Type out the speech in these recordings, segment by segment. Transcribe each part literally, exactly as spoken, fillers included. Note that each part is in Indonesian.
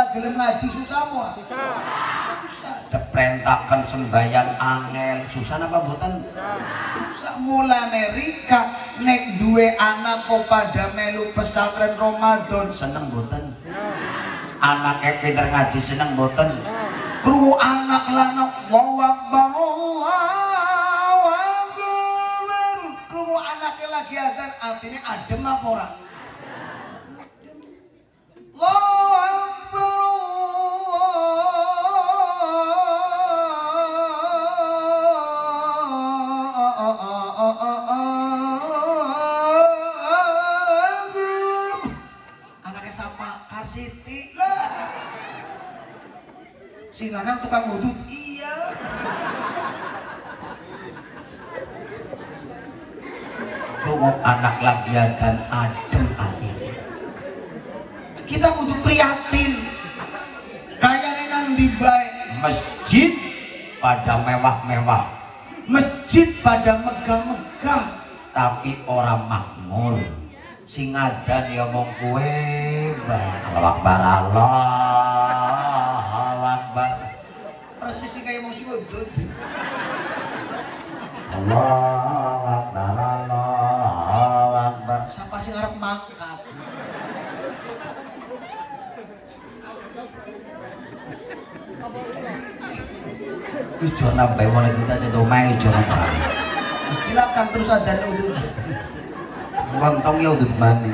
gelem ngaji susah mo. Susah. Diperintahkan sembahyang angel, susah apa mboten? Susah. Mulane Rika nek duwe anak kok pada melu pesantren Ramadan Seneng mboten? Anake pinter ngaji seneng mboten? Krungu anak lanang Allahu Akbar Allahu Akbar. Krungu anake lagi adzan atine adem apa ora? Allahu Akbar anaknya sama Karsiti lah. Si lanang tukang wudhu iya. Krungu anak lagi adzan adem atine. Kita kudu prihatin kayaknya nang di baik Masjid pada mewah-mewah, masjid pada megah-megah tapi orang makmur. Sing adzan ya mong kowe bae. Allahu Akbar, Allahu Akbar. persis kayak mau sudut. Allahu Akbar, Allahu Akbar. Siapa sih ngarep mangkat? Wis jo nambah mulai kita cedo mai jo nambah. Silakan terus aja udut. Ngontong ya udut maning.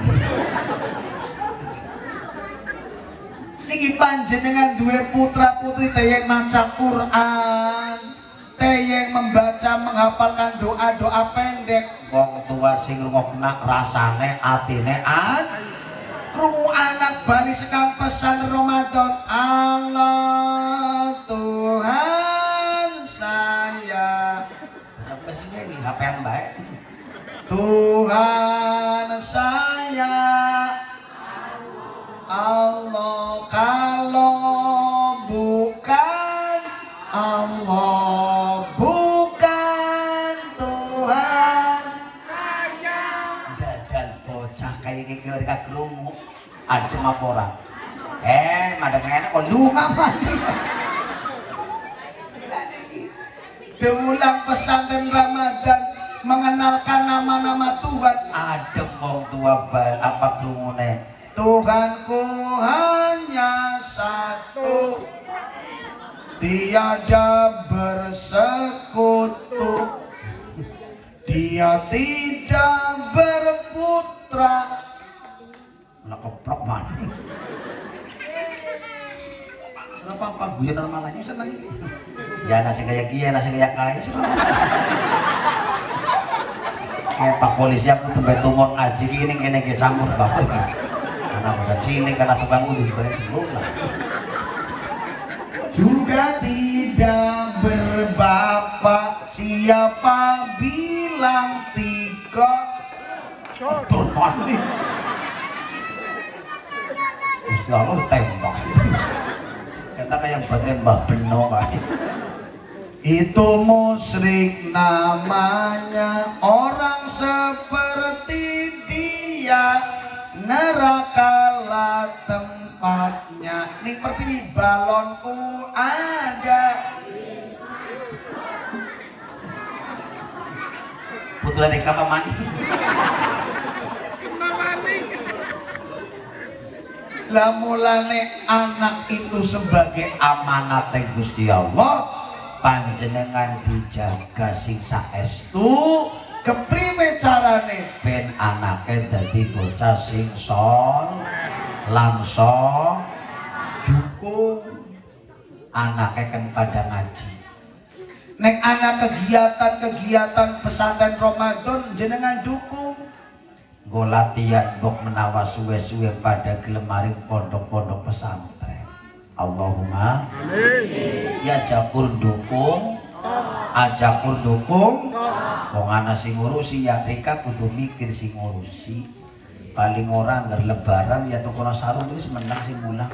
Niki panjenengan duwe putra putri teyeng maca Quran, teyeng membaca menghafalkan doa-doa pendek. Wong tua sing rungokna rasane atine an. Krungu anak bari sekang pesan Ramadan Allah Tuhan saya. Sampai sini ini H P yang baik. Tuhan saya Allah kalau bukan Allah bukan Tuhan Saya jajan bocah kayak gini keluarga kerungu adem apa ora? Eh, madem enak kok lu ngapa? Diulang pesantren Ramadan mengenalkan nama-nama Tuhan. Adem wong tua bal apa kerungune? Tuhanku hanya satu, tiada bersekutu, dia tidak berputra. Lah keprok man. Kenapa apa guyon normalnya seneng iki? Ya nasi kayak kia, nasi kayak kaya. Kayak Pak Polisi aku tempat tumor ngaji gini gini kayak campur bapak. Anak udah cilik karena tukang udah baik lah. Juga tidak berbapak, siapa bilang tiga? Turun nih. Gusti Allah tembak. Kata kayak baterai Mbah Beno kayak. Itu musyrik namanya, orang seperti dia nerakalah tempatnya. Nih seperti nih balonku ada. Putra deka paman. Lah mulane anak itu sebagai Amanat Gusti Allah panjenengan dijaga sing saestu keprime carane ben anake dadi bocah sing son langsung dukung anake kan pada ngaji. nek anak kegiatan-kegiatan pesantren Ramadan jenengan dukung. Nggo latihan mbok menawa suwe-suwe pada gelem maring pondok-pondok pesantren. Allahumma amin. Ya japur dukung, ajakur dukung. Wong ana sing ngurusi ya mereka kudu mikir sing ngurusi. Paling orang ngger lebaran ya tukono sarung wis menang sing mulang.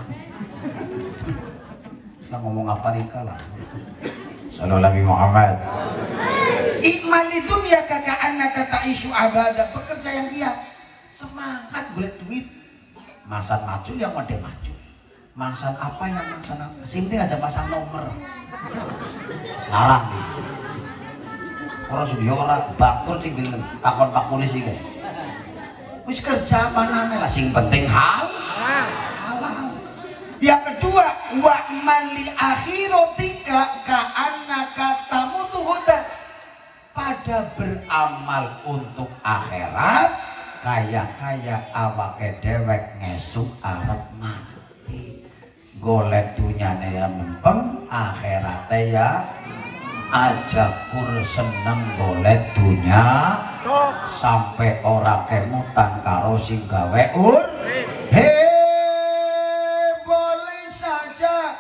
Lah ngomong apa rika lah. Sallallahu Nabi Muhammad. Ikmal itu ya kakak anak kata isu abadah, bekerja yang giat, semangat golek duit, Masa maju yang mode maju. Mangsan apa yang mangsan apa? Sinting aja pasang nomor. Larang gitu. Orang sudah orang bakur sih takon pak polisi kan. Wis kerja manane lah sing penting hal. Halal. Yang kedua, wa mali akhirotika ka annaka tamutu hudan. Pada beramal untuk akhirat kaya-kaya awake dewek ngesuk arep mati. Golek dunyane ya mempeng, akhirate ya aja kur seneng golek dunya sampai ora kemutan karo sing gawe ur. He boleh saja.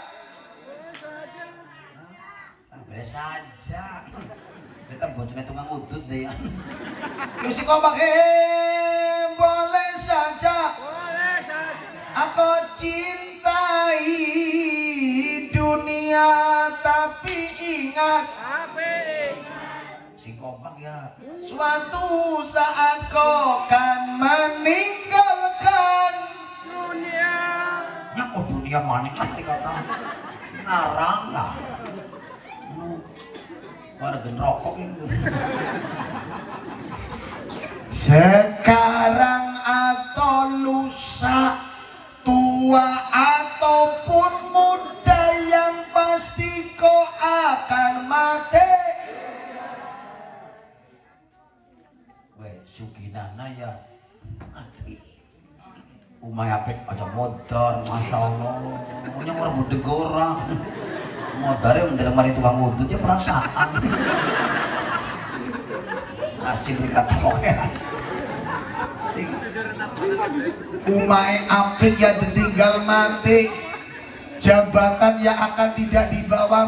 Boleh saja. Kita bocone tukang udut deh ya. Isi kompak he boleh saja. Boleh saja. Aku cintai dunia tapi ingat si kompak ya suatu saat kau kan meninggalkan dunia. Ya kok dunia mana kan dikata ngarang lah. Warga rokok itu. Sekarang atau lusa, tua ataupun muda, yang pasti kau akan mati. Weh, suginana ya mati. Umay apik aja modar, masya Allah. Punya orang budeg orang. Modarnya mendalam mari tukang udut ya perasaan. Asik dikata pokoknya. Umay apik ya ditinggal mati. Jabatan yang akan tidak dibawa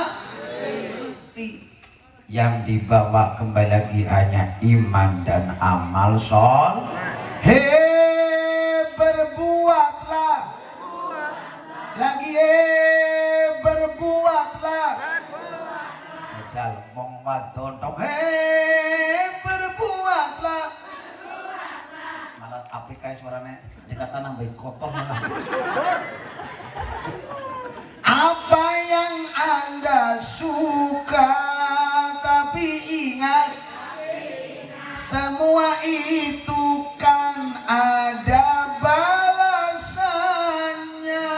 mati. Yang dibawa kembali lagi hanya iman dan amal sol. Hei berbuatlah lagi, hei berbuatlah. Ajal mong wadon tok, hei berbuatlah. Malah api kayak suaranya dikata nambah kotor malah. Apa yang Anda suka, tapi ingat semua itu kan ada balasannya,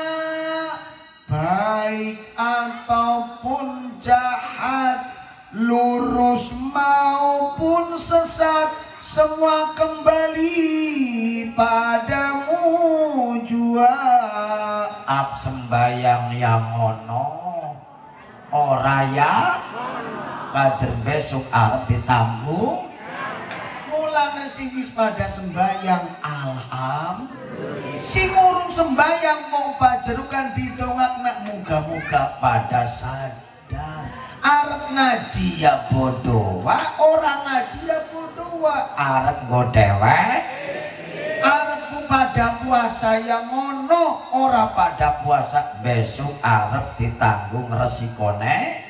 baik ataupun jahat, lurus maupun sesat, semua kembali padamu jua. Ap sembayang yang ono ora ya kader besok arep ditanggung. Mulane sing wis pada sembayang alham, sing urung sembayang mau pajerukan didongakna muga-muga pada sadar. Arep ngaji ya bodoh, orang ngaji ya bodoh, arep godewek, arep pada puasa yang ngono, ora pada puasa besok arep ditanggung resikone.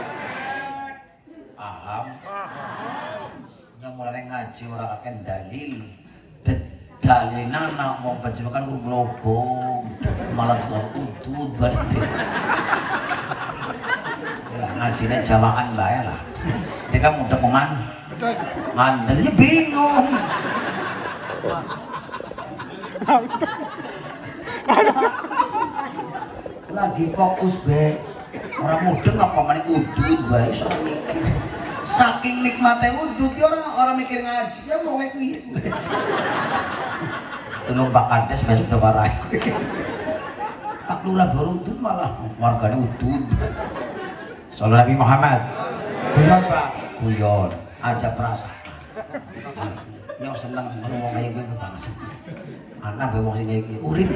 Paham? Yang mulai ngaji orang akan dalil, dalilana mau penjelukan ku logo, malah tukang udut berarti. Ya ngajinya jawaan bae lah. Dia kan udah peman, mandelnya bingung. Lagi fokus be, orang mudeng apa maning udut bae sok mikir. Saking nikmatnya udut ya orang orang mikir ngaji ya mau kuwi. Tulung Pak Kades besok tuh parah. Pak Lurah baru udut malah warganya udut. Sallallahu Nabi Muhammad. Guyon Pak, guyon aja perasaan. Yang seneng ngomong kayak gue bangsa. Anak gue mau sih kayak gitu, urip.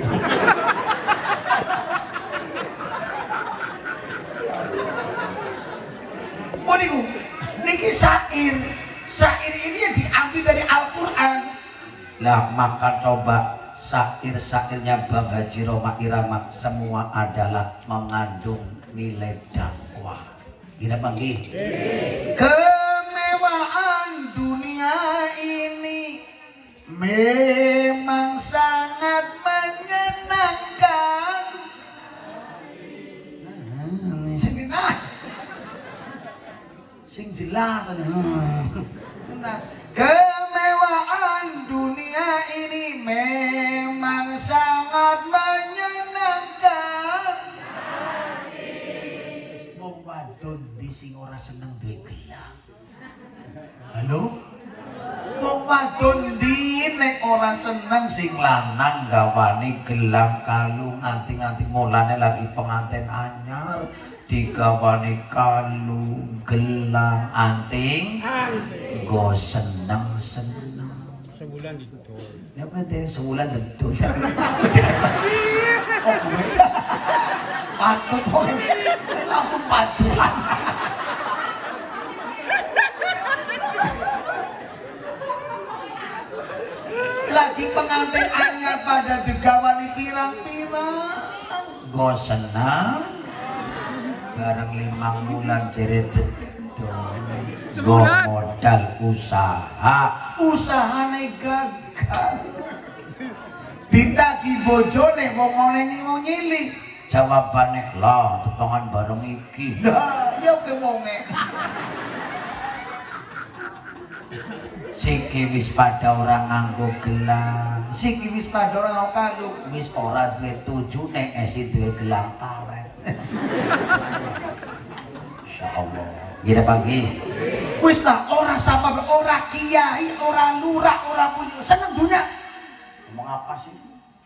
Oh niku, niki syair, syair ini yang diambil dari Al-Quran. Nah maka coba syair-syairnya Bang Haji Roma Irama semua adalah mengandung nilai dakwah. Gini apa nggih? Kemewahan dunia ini memang sangat menyenangkan. gelas. Nah, kemewahan dunia ini memang sangat menyenangkan. Wong wadon di sing ora seneng duwe gelang. Halo? Wong wadon di nek ora seneng sing lanang gawane gelang kalung anting-anting mulane lagi pengantin anyar digawane kalung gelang anting go seneng-seneng sebulan didol. Ya penting sebulan didol. Oh gue patut kok langsung paduan. Lagi pengantin anyar pada digawani pirang-pirang go seneng bareng limang bulan jeret dedol go modal usaha usahane gagal ditagi bojone ngomongane ngili jawabane lah tepangan bareng iki lah ya ke wonge siki wis pada orang nganggo gelang siki wis pada orang nganggo kalung wis ora duwe tuju nek esi duwe gelang karet. Insyaallah gila pagi wis lah ora sama ora kiai ora lurah ora punya seneng dunia ngomong apa sih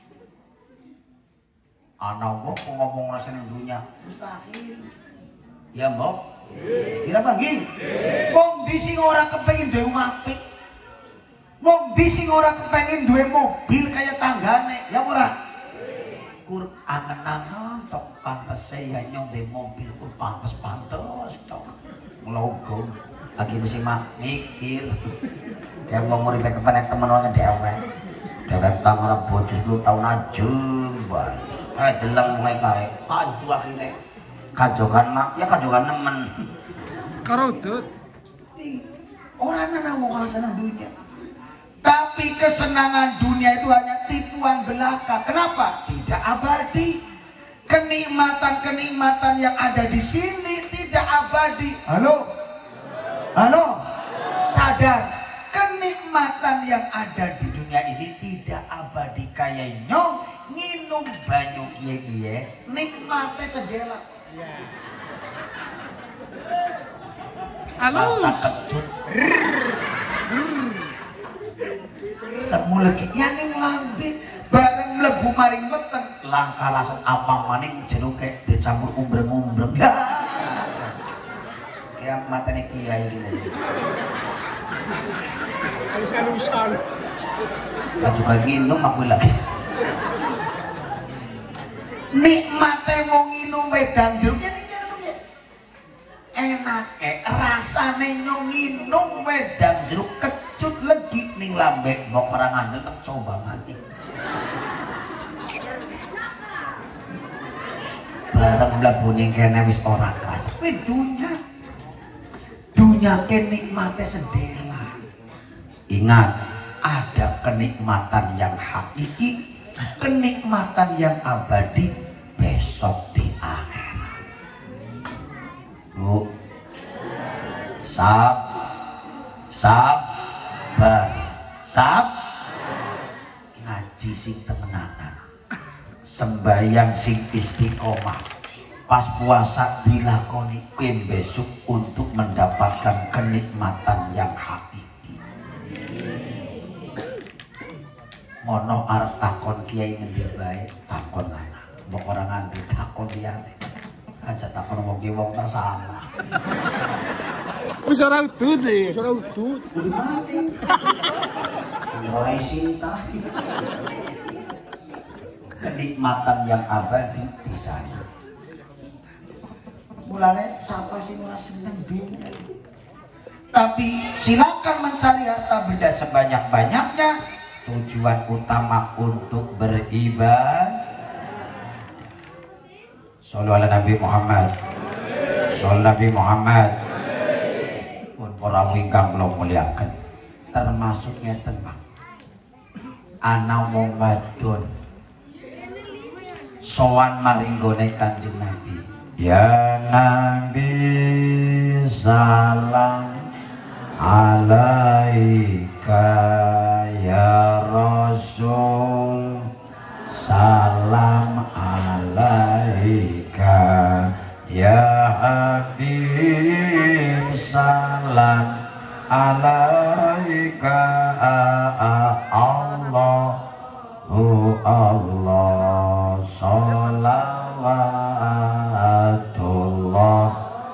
anak kok ngomong ora seneng dunia mustahil ya mbok gila pagi wong di sing ora kepengin duwe apik wong di sing ora kepengin duwe mobil kaya tanggane ya ora Quran nang tok pantes saya nyong de mobil pun pantes-pantes tok logo lagi mesti mak mikir kayak mau ngurip kepenek temen wong dewek dewek tang ora bojo sepuluh tahun aja bae kae deleng mulai kae panju akhire kajokan mak ya kajokan nemen Karo udut. Orang nana mau senang dunia. Tapi kesenangan dunia itu hanya tipuan belaka. Kenapa? Tidak abadi. Kenikmatan-kenikmatan yang ada di sini tidak abadi. Halo? Halo? Sadar. Kenikmatan yang ada di dunia ini tidak abadi. Kayak nyong nginum banyu kiye-kiye nikmatnya sedela. Halo. Rasa kecut. Semula yang ning lambe bareng mlebu maring weteng langkah langsung apa maning jenuke dicampur umbrem-umbrem. Kayak matane kiai gitu. Halus-halusan. Tak juga nginum aku lagi. Nikmate wong nginum wedang jeruk ini enak eh rasane nyong nginum wedang jeruk kecut legi ning lambe mbok perang andel tak coba mati bareng mlebu ning kene wis ora kerasa kuwi dunya dunya kenikmate sedela. Ingat ada kenikmatan yang hakiki kenikmatan yang abadi besok di akhirat. Bu, sab, sabar, sab, ngaji sing temenanan, sembayang sing istiqomah, pas puasa dilakoni pin besok untuk mendapatkan kenikmatan yang hakiki. Mono arep takon kiai ngendi bae, takon ana. Mbok ora nganti takon liyane. Aja takon wong ki wong tak salah. Wis ora udut e, ora udut. Ora cinta. Kenikmatan yang abadi di sana. Mulane siapa sih ora seneng dunia? Tapi silakan mencari harta benda sebanyak-banyaknya. Tujuan utama untuk beribadah. Shallallahu ala Nabi Muhammad. Shallallahu Nabi Muhammad. Pun para ingkang kula muliaken. Termasuk ngeten, Pak. Ana wong wadon sowan maring gone Kanjeng Nabi. Ya Nabi salam alaika ya Rasul, salam alaika ya Habib, salam alaika Allahu Allah, sholawatullah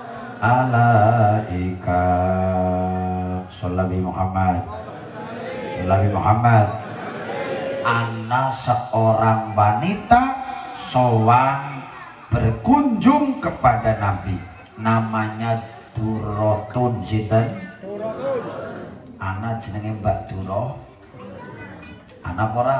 alaika. Sholawat Muhammad, sholawat Muhammad. Ana seorang wanita sowan berkunjung kepada Nabi, namanya Durotun. Sinten? Ana jenenge Mbak Duro. Ana ora?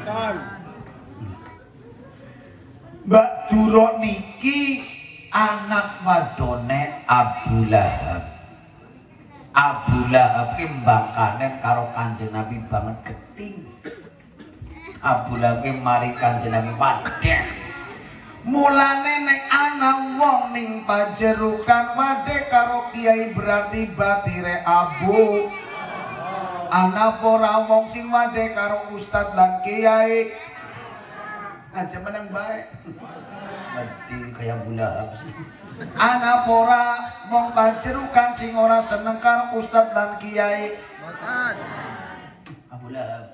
Mbak Duro niki anak wadone Abu Lahab. Abu Lahab ki mbangkanen karo Kanjeng Nabi banget geting. Abu Lahab ki mari Kanjeng Nabi wadeh. Mulane nek ana wong ning pajerukan wadeh karo kiai berarti batire Abu. Ana ora wong sing wadeh karo ustad lan kiai aja menang baik. Mati kaya Abu Lahab sih. Ana ora wong pajerukan sing ora seneng karo ustad lan kiai. Mboten. Abu Lahab.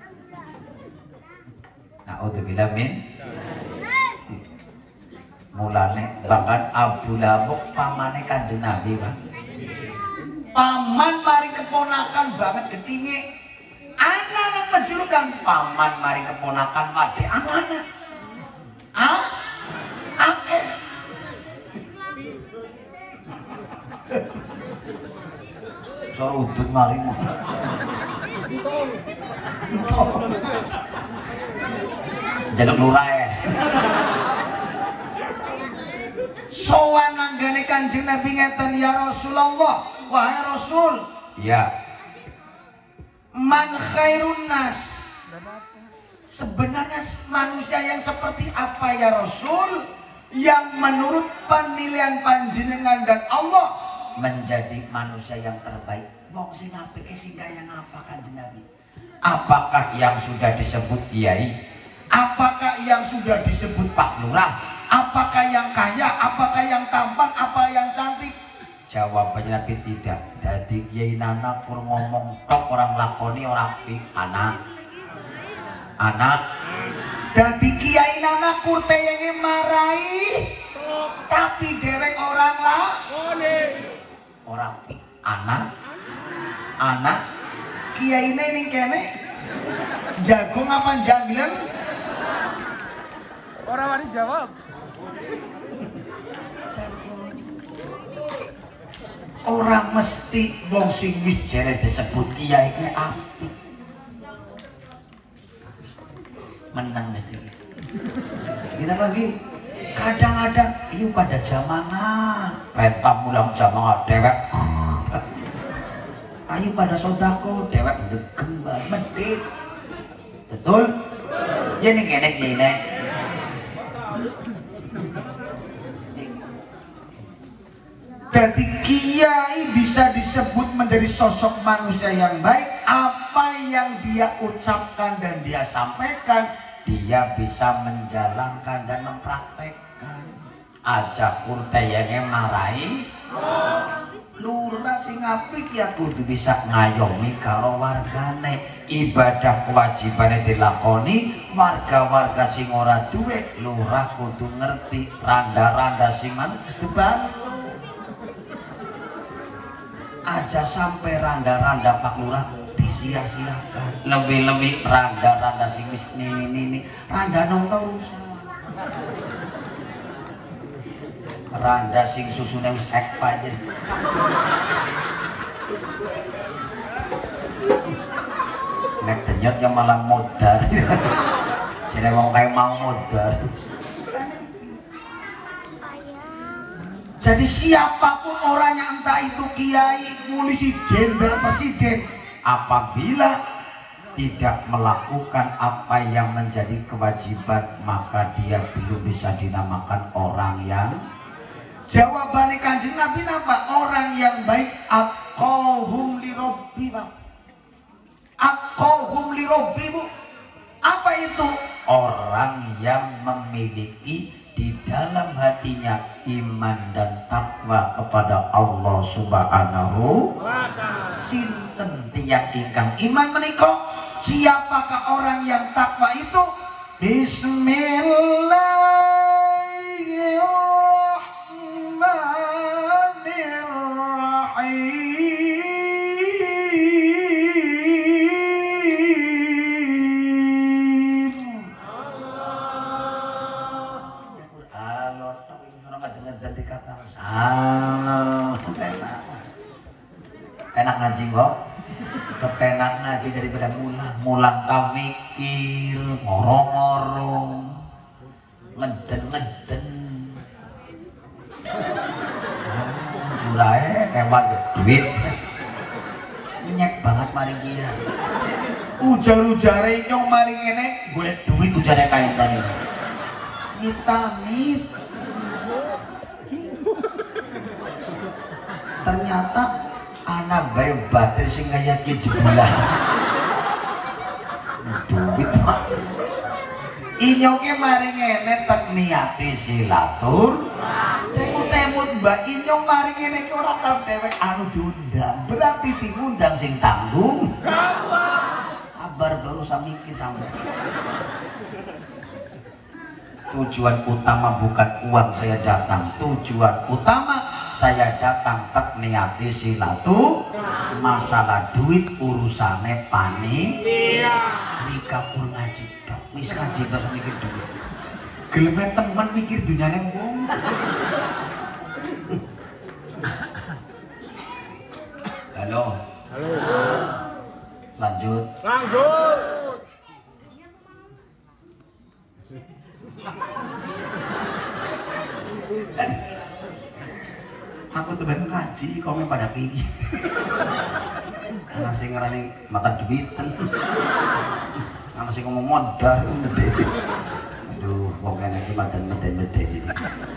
Naudzubillah min. Mulane bahkan Abu Lahab pamane Kanjeng Nabi, Bang. Paman mari keponakan banget getinge. Anak-anak pajerukan paman mari keponakan made anak-anak. Ah? Ake. Soro udut mari mu. Jaluk lurah ya. Sowan nanggane Kanjeng Nabi ngeten, ya Rasulullah, wahai Rasul. Ya. Man khairun nas. Sebenarnya manusia yang seperti apa ya Rasul? Yang menurut penilaian panjenengan dan Allah menjadi manusia yang terbaik. Wong sing apik sing kaya ngapa Kanjeng Nabi? Apakah yang sudah disebut kiai? Apakah yang sudah disebut Pak Lurah? Apakah yang kaya? Apakah yang tampan? Apa yang cantik? Jawabannya Nabi tidak. Jadi kiai nana kur ngomong tok orang lakoni orang pik anak. Anak. Jadi kiai nana kur teyenge marai. Tapi derek orang lakoni. Orang pik anak. Anak. Kiai ini ning kene jagung apa janglen? Orang wani jawab. Orang mesti wong sing wis jere disebut kiai ki apik. Menang mesti. Kita lagi kadang-kadang ini pada jamaah, perintah mulang jamaah dewek. Ayo pada sodako dewek degem medit. Betul? Jadi kene kene. Jadi kiai bisa disebut menjadi sosok manusia yang baik. Apa yang dia ucapkan dan dia sampaikan, dia bisa menjalankan dan mempraktekkan. Aja kurteyane marai lurah sing apik ya kudu bisa ngayomi karo wargane. Ibadah kewajibane dilakoni, warga-warga sing ora duwe lurah kudu ngerti randa-randa sing dibantu. Aja sampai randa-randa Pak Lurah disia-siakan. Lebih-lebih randa-randa sing wis nini-nini, randa nong terus. Randa sing susune wis expired. Nek denyet ya malah modar. Jene wong kae mau modar. Jadi siapapun orangnya, entah itu kiai, polisi, jenderal, presiden, apabila tidak melakukan apa yang menjadi kewajiban, maka dia belum bisa dinamakan orang yang Jawabannya Kanjeng Nabi apa? Orang yang baik aqahum li rabbi, Pak. Aqahum li rabbi, Bu. Apa itu? Orang yang memiliki di dalam hatinya iman dan takwa kepada Allah Subhanahu wa ta'ala. Sinten tiyang ingkang iman menika? Siapakah orang yang takwa itu? Bismillahirrahmanirrahim. Allah, kepenak, enak ngaji kok, kepenak ngaji daripada mulang, mulang kau mikir, ngorong-ngorong, ngeden-ngeden, murahnya hewan duit, nyek banget maring dia, ujar-ujare nyong maring enek, gue duit ujarnya kain tadi, mit-mit. Ternyata anak bayi batir sing kaya ki jebulah duit Pak inyoke maring ngene tek niati silatur temut-temut Mbak Inyong maring ngene ki ora karep dhewek anu diundang berarti sing ngundang sing tanggung sabar baru usah mikir sampe tujuan utama bukan uang saya datang tujuan utama saya datang tek niati silatu masalah duit urusane pani rika pur ngaji dok wis ngaji terus mikir duit geleme temen mikir dunyane wong halo halo lanjut lanjut aku tuh baru ngaji, kau main pada pilih. Karena sih ngerani makan duitan, karena sih ngomong modal, aduh, wong kene iki meden-meden ini.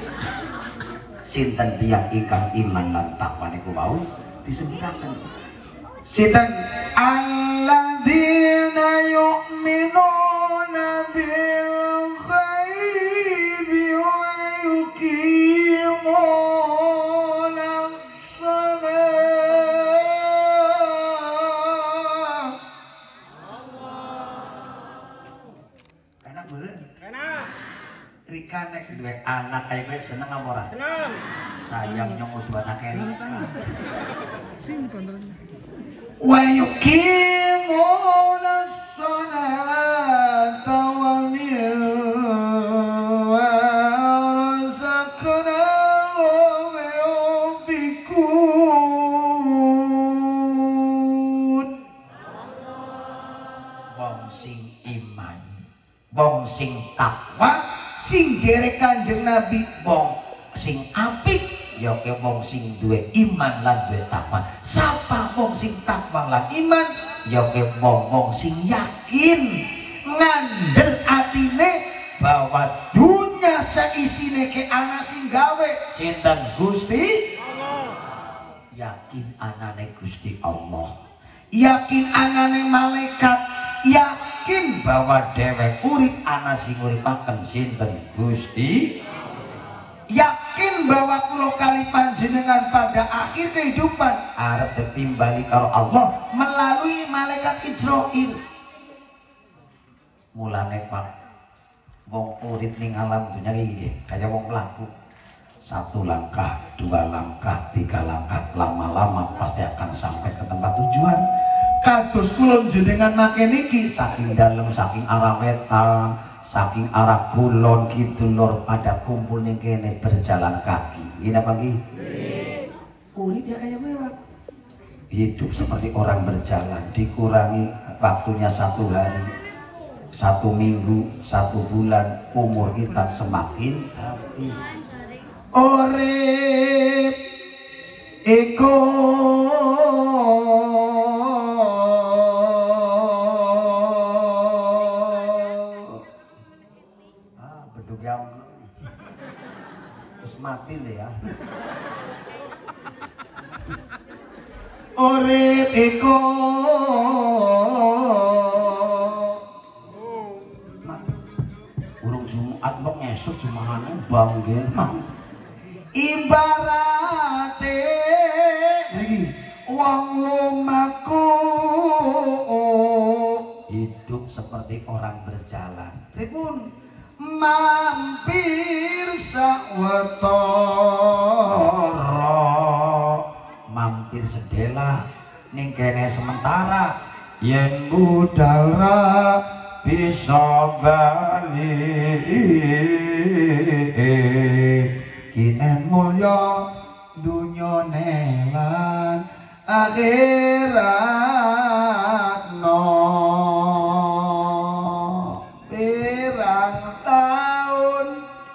Sinten tiyang ingkang iman lan takwa niku wau disebutaken. Sinten alladzina yu'minuna bil ghaibi wa yuqimuna Rika nek duwe anak kaya kowe seneng apa ora? Seneng. Sayang nyong kudu anake Rika. Sing pondone. Wa yuqimuna sholata wa mimma razaqnahum yunfiqun. Wong sing iman, wong sing takwa sing jere Kanjeng Nabi wong sing apik ya ke wong sing duwe iman lan duwe takwa. Sapa wong sing takwa lan iman ya ke wong-wong sing yakin ngandel atine bahwa dunya saisine ke ana sing gawe sinten Gusti Allah. Yakin anane Gusti Allah. Yakin anane malaikat. Yakin bahwa dhewek urip ana sing uripaken sinten Gusti. Yakin bahwa kula kali panjenengan pada akhir kehidupan arep ditimbali karo Allah melalui malaikat Israil. Mulane Pak, wong urip ning alam dunya iki kaya wong mlaku. Satu langkah, dua langkah, tiga langkah, lama-lama pasti akan sampai ke tempat tujuan. Kados kula jenengan make niki saking dalem saking arah wetan saking arah kulon kidul lor pada kumpul ning kene berjalan kaki. Nggih napa nggih? Nggih. Urip ya kaya kowe. Hidup seperti orang berjalan, dikurangi waktunya satu hari, satu minggu, satu bulan, umur kita semakin habis. Urip iku Terus mati deh ya. Urip iku urung Jumat kok ngesuk jumahane bangge. Ibarate iki wong lumaku hidup seperti orang berjalan. pripun mampir sawetara Mampir sedela ning kene sementara yen budal ra bisa bali kinen mulya dunya nelan akhirat no pirang taun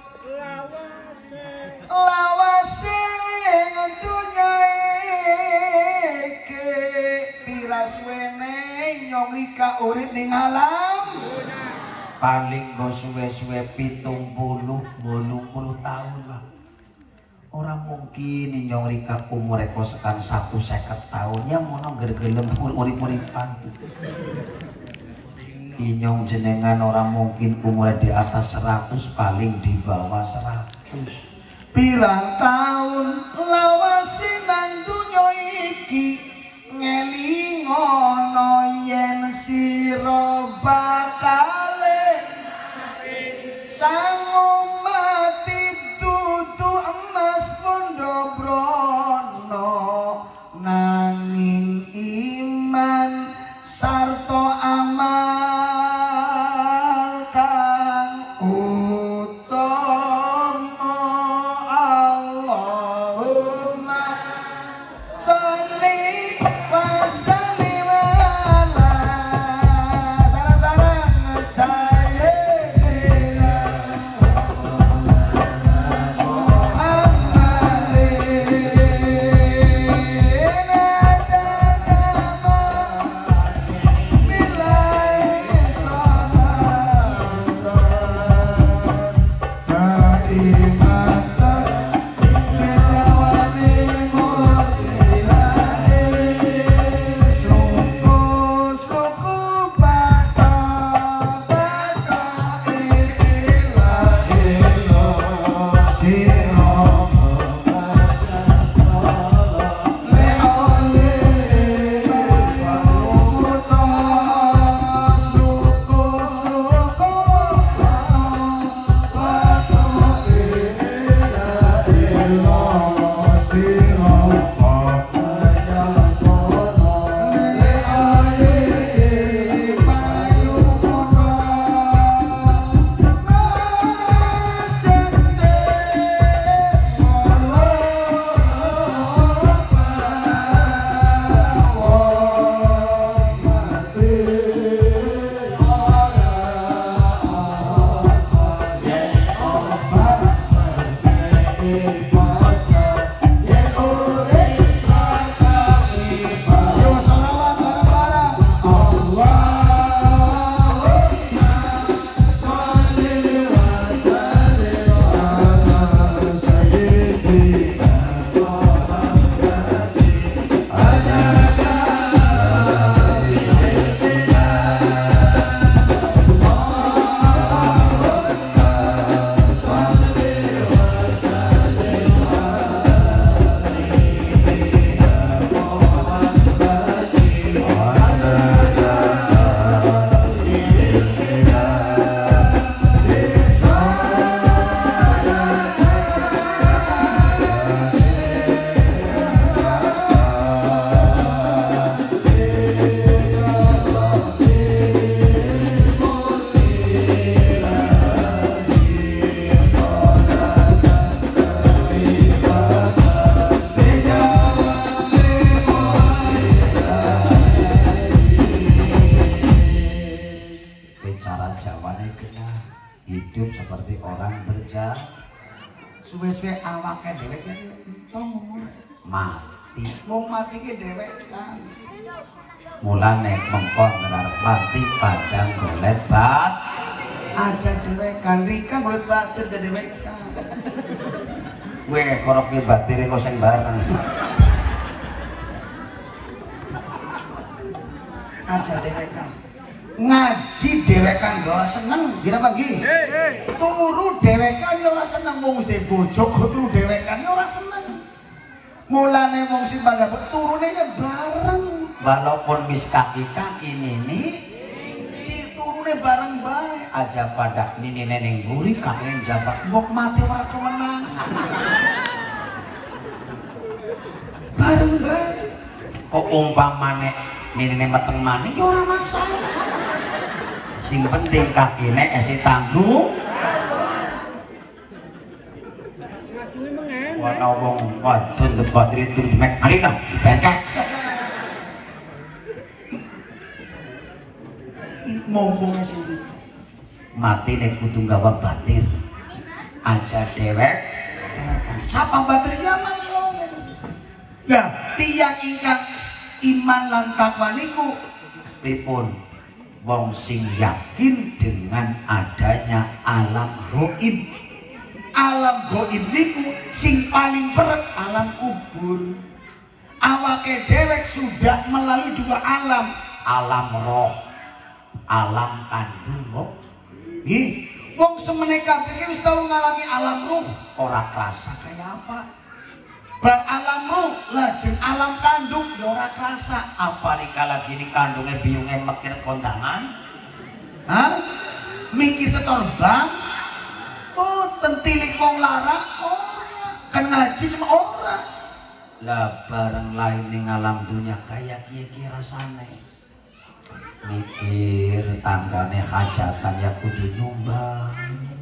lawase dunya iki pira suwene nyong ika urip ning alam paling go suwe-suwe pitung puluh wolung puluh tahun lah. Orang mungkin nyong Rika umur eko sekan satu seket tahun yang mono gergelem urip-uripan. Inyong jenengan orang mungkin umur di atas seratus paling di bawah seratus. Pirang tahun lawase nang dunya iki ngelingono yen sira bakale sangu mati dudu emas pondo brono nanging iman sarta amal kang utama Allahumma sholli wa sallim ala sareng-sareng sayyidina hidup seperti orang berjalan. Suwe-suwe awake dhewe iki mati. Wong mati ki dhewek kan. Mulane mengkon ngarep mati padang golek bat aja dhewek kan rika golek batir dhewek kan. Kowe koroke batire kok sing bareng. Aja dewekan. Ngaji dewekan yo ora seneng, gila pagi. Turu dewekan yo ora seneng, wong mesti bojo kok turu dewekan yo ora seneng. Mulane wong sing pada turune ya bareng. Walaupun wis kaki-kaki nini diturune bareng bae aja pada nini neneng buri kakek jabat mbok mati ora kewenang. Bareng bae. Kok umpamane nini meteng maning ya ora masalah. Sing penting kakine esi tanggung. Wana wong wadon debat itu mek alina bengkek. Mumpung sing mati nek kudu gawa batir. Aja dewek. Sapa batir ya mangko. Lah tiyang ingkang iman lan takwa niku pripun? Wong sing yakin dengan adanya alam gaib. Alam gaib niku sing paling perek alam kubur. Awake dewek sudah melalui dua alam, alam roh, alam kandung. Nggih, wong semene kabeh wis tau ngalami alam roh, ora kerasa kaya apa. Bar alam roh lajeng alam kandung ya ora kerasa. Apa rikala gini kandunge biyunge mekir kondangan? Hah? Mikir setor bang? Oh, tentilik wong lara ora. Kan ngaji sama ora. Lah bareng lain ning alam dunia kaya kiye-kiye rasane. Mikir tanggane hajatan ya kudu nyumbang.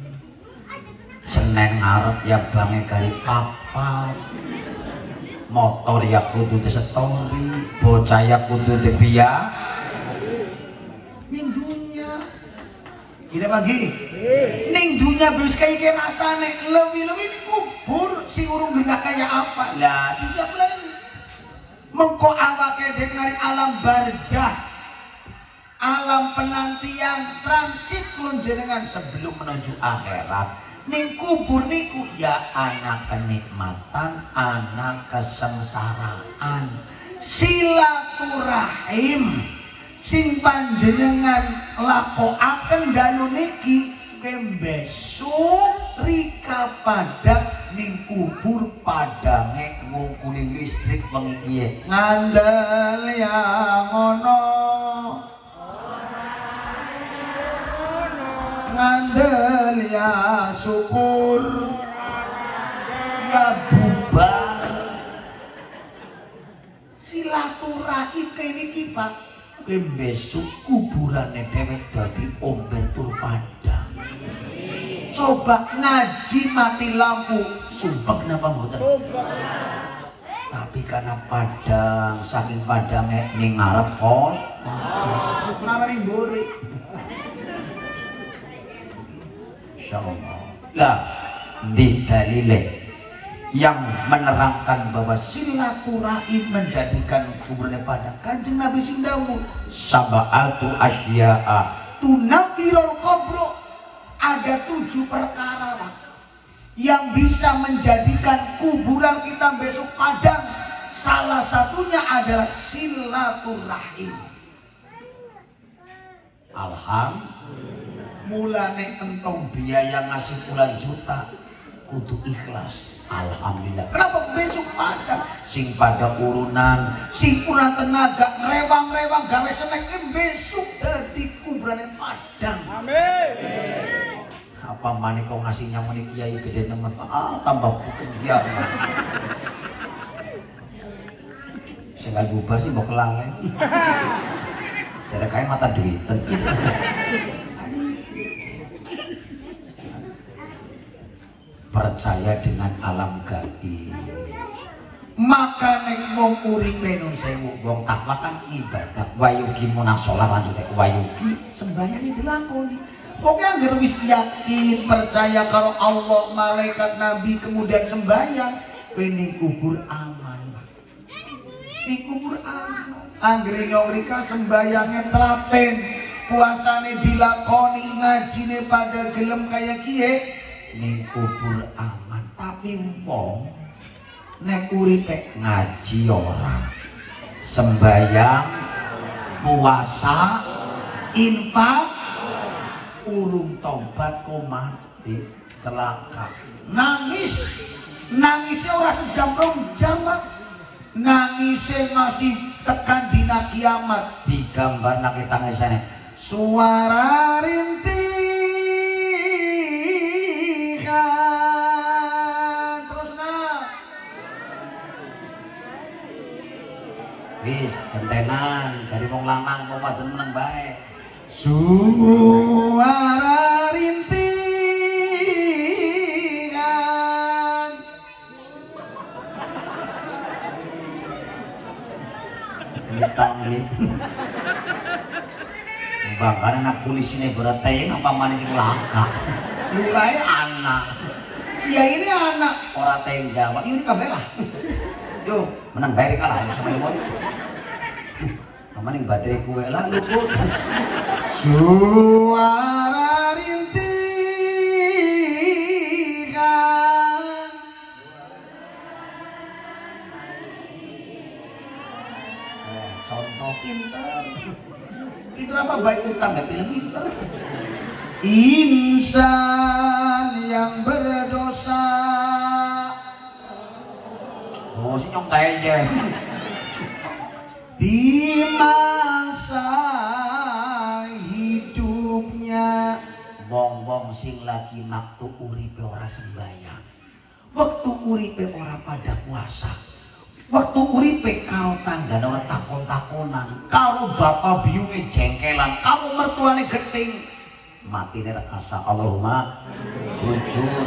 Senen ngarep ya bange gari papat. Motor ya kudu disetori, bocah ya kudu dibiak. Ning dunya. Gila pagi. Ning dunya wis kaya iki rasane lewi-lewi kubur sing urung gendak kaya apa. Lah bisa mulai. Mengko awake dhewe ngari alam barzah. Alam penantian transit kulon jenengan sebelum menuju akhirat. Ning kubur niku ya anak kenikmatan, anak kesengsaraan, silaturahim sing panjenengan lakokaken dalu niki besok rika padat ning kubur padange ngungkuli listrik wengi kiye ngandel ya ngono ngandel ya syukur ya bubar silaturahim kene iki Pak besok kuburane dhewek dadi omber tur padang. Coba ngaji mati lampu sumpek napa mboten? Tapi karena padang saking padangnya ning ngarep kos ngarani mburi. Insyaallah. Lah di dalile yang menerangkan bahwa silaturahim menjadikan kuburnya padang. Kanjeng Nabi Sindawu sab'atu asya'a tunafirul qabro. Ada tujuh perkara yang bisa menjadikan kuburan kita besok padang. Salah satunya adalah silaturahim. Alhamdulillah. Mulane entong biaya ngasih puluhan juta kudu ikhlas. Alhamdulillah. Kenapa besok padang? Sing pada urunan, sing kurang tenaga, rewang-rewang gawe senek besok dadi kuburane padang. Amin. Apa maneh kok ngasihnya muni kiai gede nemen. Ah, tambah putih ya. Sing gak bubar sih mbok kelange. Jare kae mata duiten. Percaya dengan alam gaib. Maka nek wong uripe nun sewu wong takwa kan ibadah wayugi munasolah lanjut wayugi sembahyang dilakoni. Pokoknya anggere wis yakin percaya karo Allah malaikat nabi kemudian sembahyang ning kubur aman. Ning kubur aman. Anggere nyorika sembayange telaten, puasane dilakoni, ngajine pada gelem kaya kiye ning kubur aman, tapi wong nek uripe ngaji ora, sembayang, puasa, infak, urung tobat kok mati, celaka. Nangis, nangisnya ora sejam rong jam, Pak. Nangisnya masih tekan dina kiamat, digambar nang tangisane suara rintihan terus nah wis gentenan dari wong lanang wong wadon meneng bae suara rintihan amit-amit bahkan anak polisi ini berarti apa mana sih langka lurai anak ya ini anak orang teng Jawa ini kabelah yuk menang bayar kalah sama ibu kemarin baterai kue lah luput suara rintihan eh, contoh pintar itu apa baik utang gak film pinter insan yang berdosa oh si nyong kayaknya di masa hidupnya bong-bong sing lagi waktu uripe ora sembahyang waktu uripe ora pada puasa waktu uripe karo tanggane ora takon-takonan karo bapak biyunge jengkelan karo mertuane geting matine rekasa Allahumma jujur.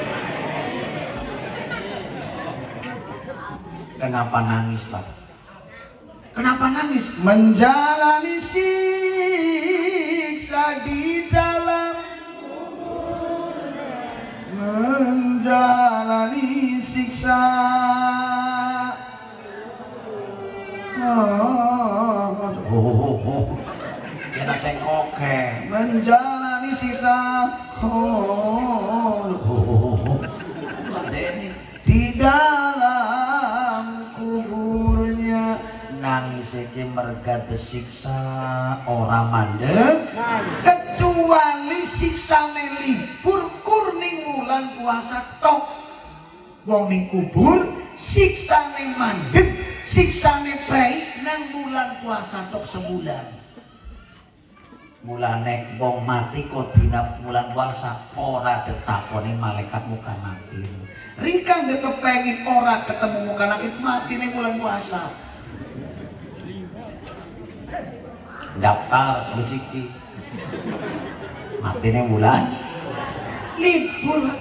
Kenapa nangis, Pak? Kenapa nangis? Menjalani siksa di dalam menjalani siksa oh, oh, oh, oh. Ya cek oke menjalani siksa oh, oh, oh, oh. Di dalam kuburnya nangis iki merga siksa ora mandeg kecuali siksane libur kurning wulan puasa tok wong ning kubur siksane mandeg siksane prei nang bulan puasa tok sebulan mulane wong mati kok dina bulan puasa ora ditakoni malaikat muka nakir rika nggak kepengin ora ketemu muka nakir mati ning bulan puasa daftar rezeki mati ning bulan libur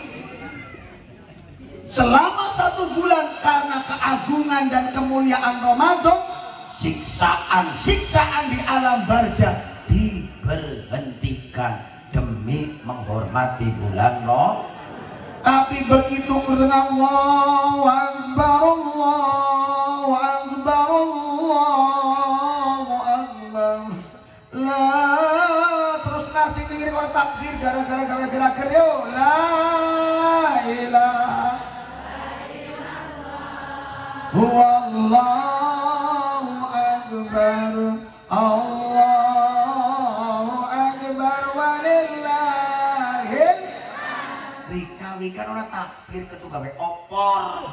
selama satu bulan karena keagungan dan kemuliaan Ramadan siksaan-siksaan di alam barzah diberhentikan demi menghormati bulan Ramadan. Tapi begitu kurang Allahu Akbar Allahu Akbar Allahu Akbar la terus nasi pinggir orang takbir gara-gara gawe gerak yo la ilaha Wallahu Akbar Allahu Akbar walillahil rikawi kan orang takbir ketu gawe opor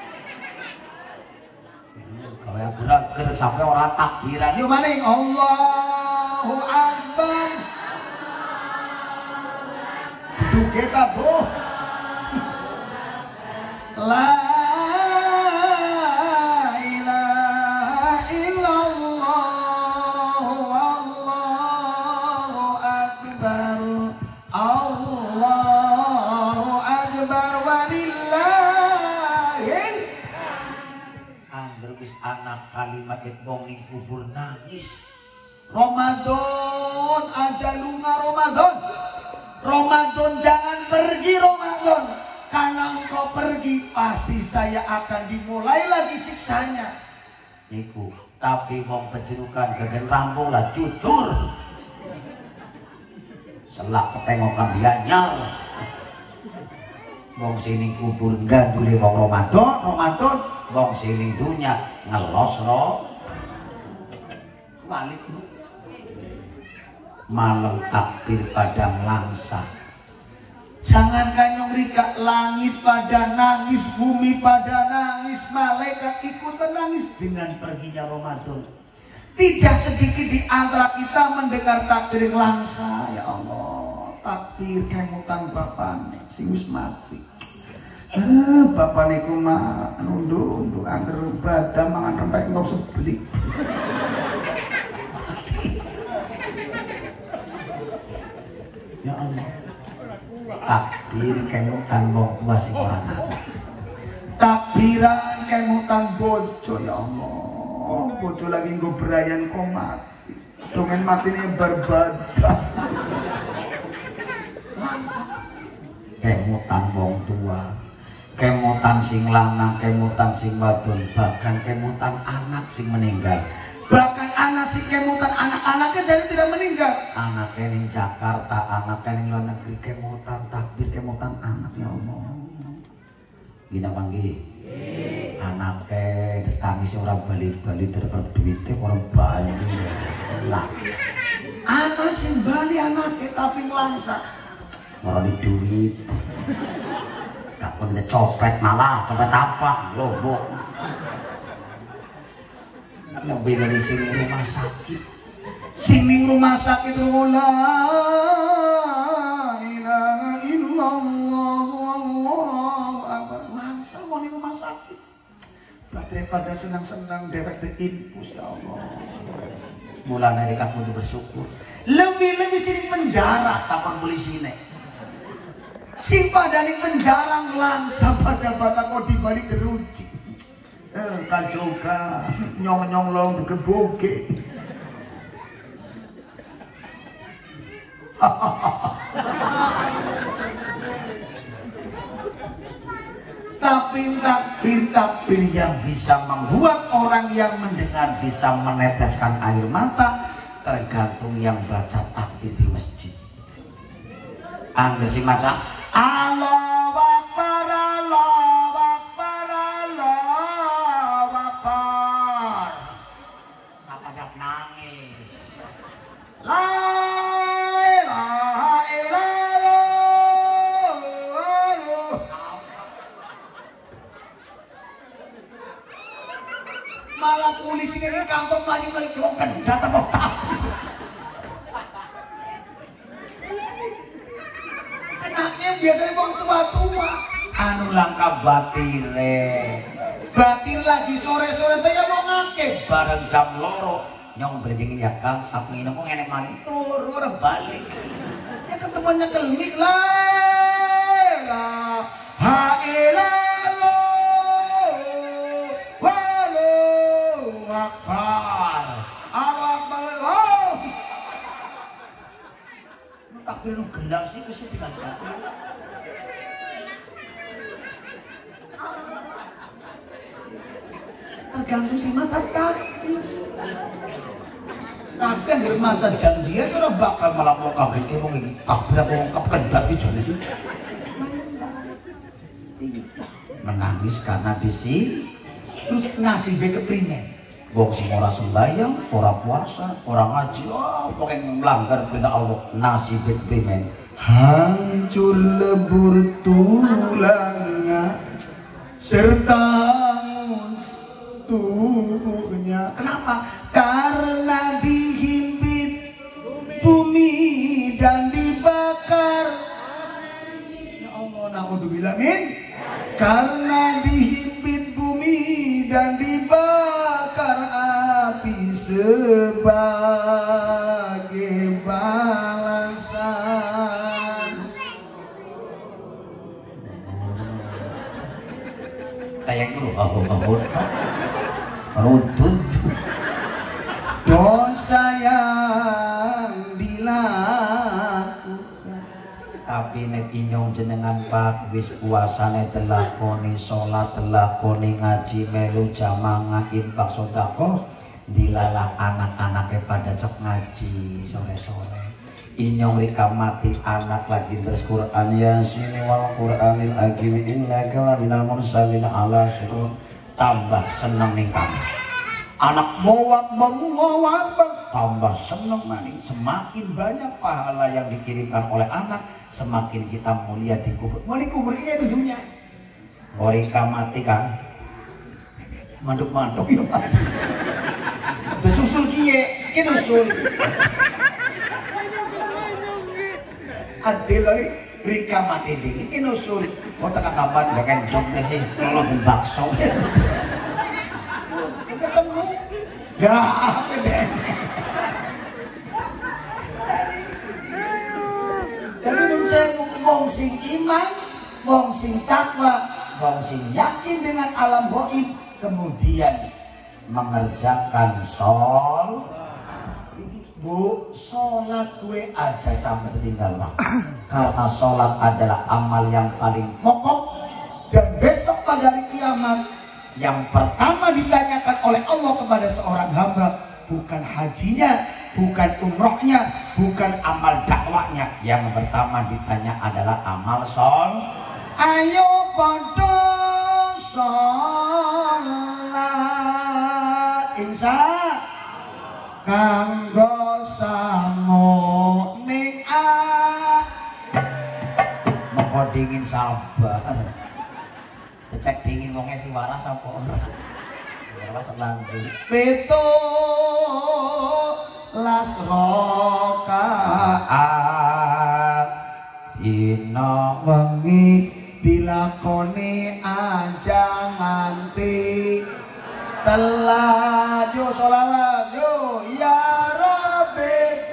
gawe gerak-gerak sampai orang takbiran yuk maning Allahu Akbar duduk kita bu la anak kalimat wong ning kubur nangis Ramadan aja lunga Ramadan Ramadan jangan pergi Ramadan karena engkau pergi pasti saya akan dimulai lagi siksanya niku tapi wong penjerukan gegen rampung lah jujur selak kepengokan dia nyar wong sing kubur gandule wong Ramadan, Ramadan wong sing dunya ngelos ro balik malam takbir padang langsa. Jangankan nyong rika, langit pada nangis, bumi pada nangis, malaikat ikut menangis dengan perginya Ramadan. Tidak sedikit di antara kita mendengar takbir langsa, ya Allah, takbir kemutan bapane sing wis mati. Ah, bapane ku mah nunduk-nunduk angger badan mangan rempah kok sebelik. Ya Allah. Takbir kemutan wong tua sing ora anak. Takbiran kemutan bojo, ya Allah. Bojo lagi nggo berayan kok mati. Dongen matine berbadah. Kemutan wong tua. Kemutan sing lanang, kemutan sing wadon, bahkan kemutan anak sing meninggal. Bahkan anak sing kemutan anak-anaknya jadi tidak meninggal. Anaknya ning Jakarta, anaknya ning luar negeri, kemutan takbir kemutan anak, ya Allah. Gina panggi. Anaknya ditangis orang bali-bali terper duitnya orang bali lah. Anak sing bali anaknya tapi ngelangsa. Orang di duit. Tak pun dia copet malah, copet apa? Lobok. Lebih dari sini rumah sakit. Sini rumah sakit la ilaha illallah wallahu akbar. Langsung mau di rumah sakit. Daripada senang-senang dewek ke infus, ya Allah. Mulai dari kamu itu bersyukur. Lebih-lebih sini penjara kapan polisi nek. Si padani penjara langsa pada bata kau dibalik teruji. Eh, kajoka nyong-nyong long tegeboge. Tapi takbir takbir yang bisa membuat orang yang mendengar bisa meneteskan air mata tergantung yang baca takbir di masjid. Angger sing maca Allahu Akbar, Allahu Akbar, Allahu Akbar. Siapa-siapa nangis. La ilaha illallah. Malah polisi ini kantor melayu-melayu kelokan datang apa? Biasanya wong tua-tua anu langka batire batir lagi sore-sore saya mau ngake bareng jam loro nyong berdingin ya Kang aku nginep kok enek mani turu ora balik ya ketemuannya kelemik lah ha ilallah wallahu akbar Allahu akbar takbir nu gelas iki kesupikan takbir. Tergantung si maca takbir. Tapi yang maca janjian ora bakal malah mau kabeh ki wong iki takbir apa ungkap kendak iki jane. Menangis karena disi terus nasibe keprimen. Wong sing ora sembahyang, ora puasa, ora ngaji, oh pokoknya melanggar perintah Allah, nasibnya keprimen. Hancur lebur tulangnya serta tubuhnya. Kenapa? Karena dihimpit bumi dan dibakar. Ya Allah, naudzubillah min. Karena dihimpit bumi dan dibakar api sebagai balasan. Kayak dulu, oh, oh, oh, runtut. Dosa yang dilakukan tapi nek inyong jenengan Pak wis puasane telakoni salat telakoni ngaji melu jamaah infak sedekah dilalah anak-anaknya pada cok ngaji sore-sore inyong rika mati anak lagi terus Quran Yasin wal Quranil Hakim innaka laminal mursalin ala sirun tambah seneng ning kamu anak mowak mowak tambah seneng maning semakin banyak pahala yang dikirimkan oleh anak semakin kita mulia di kubur mau di kubur ini di dunia rika mati kan manduk-manduk ya mati besusul kiye kiye nusul adil lagi rika mati dingin ini nusul mau teka kapan bagian joknya sih kalau di bakso ketemu dah apa deh jadi nun saya wong sing iman wong sing takwa wong sing yakin dengan alam gaib kemudian mengerjakan sol Bu, sholat gue aja sampai tinggal waktu karena sholat adalah amal yang paling pokok dan besok pada hari kiamat yang pertama ditanyakan oleh Allah kepada seorang hamba bukan hajinya, bukan umrohnya, bukan amal dakwanya yang pertama ditanya adalah amal sholat. Ayo podo sholat insya kanggo sango ning a moko dingin sabar cek dingin wonge si waras apa ora waras lanjut pitu las rakaat dina wengi dilakoni aja nganti telah yo sholawat yo ya Rabbi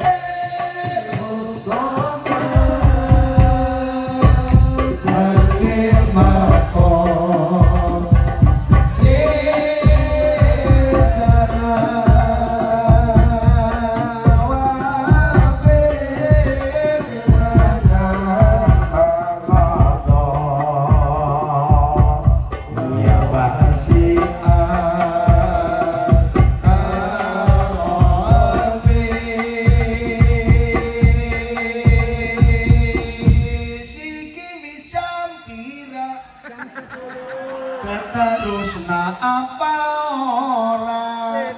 apa orang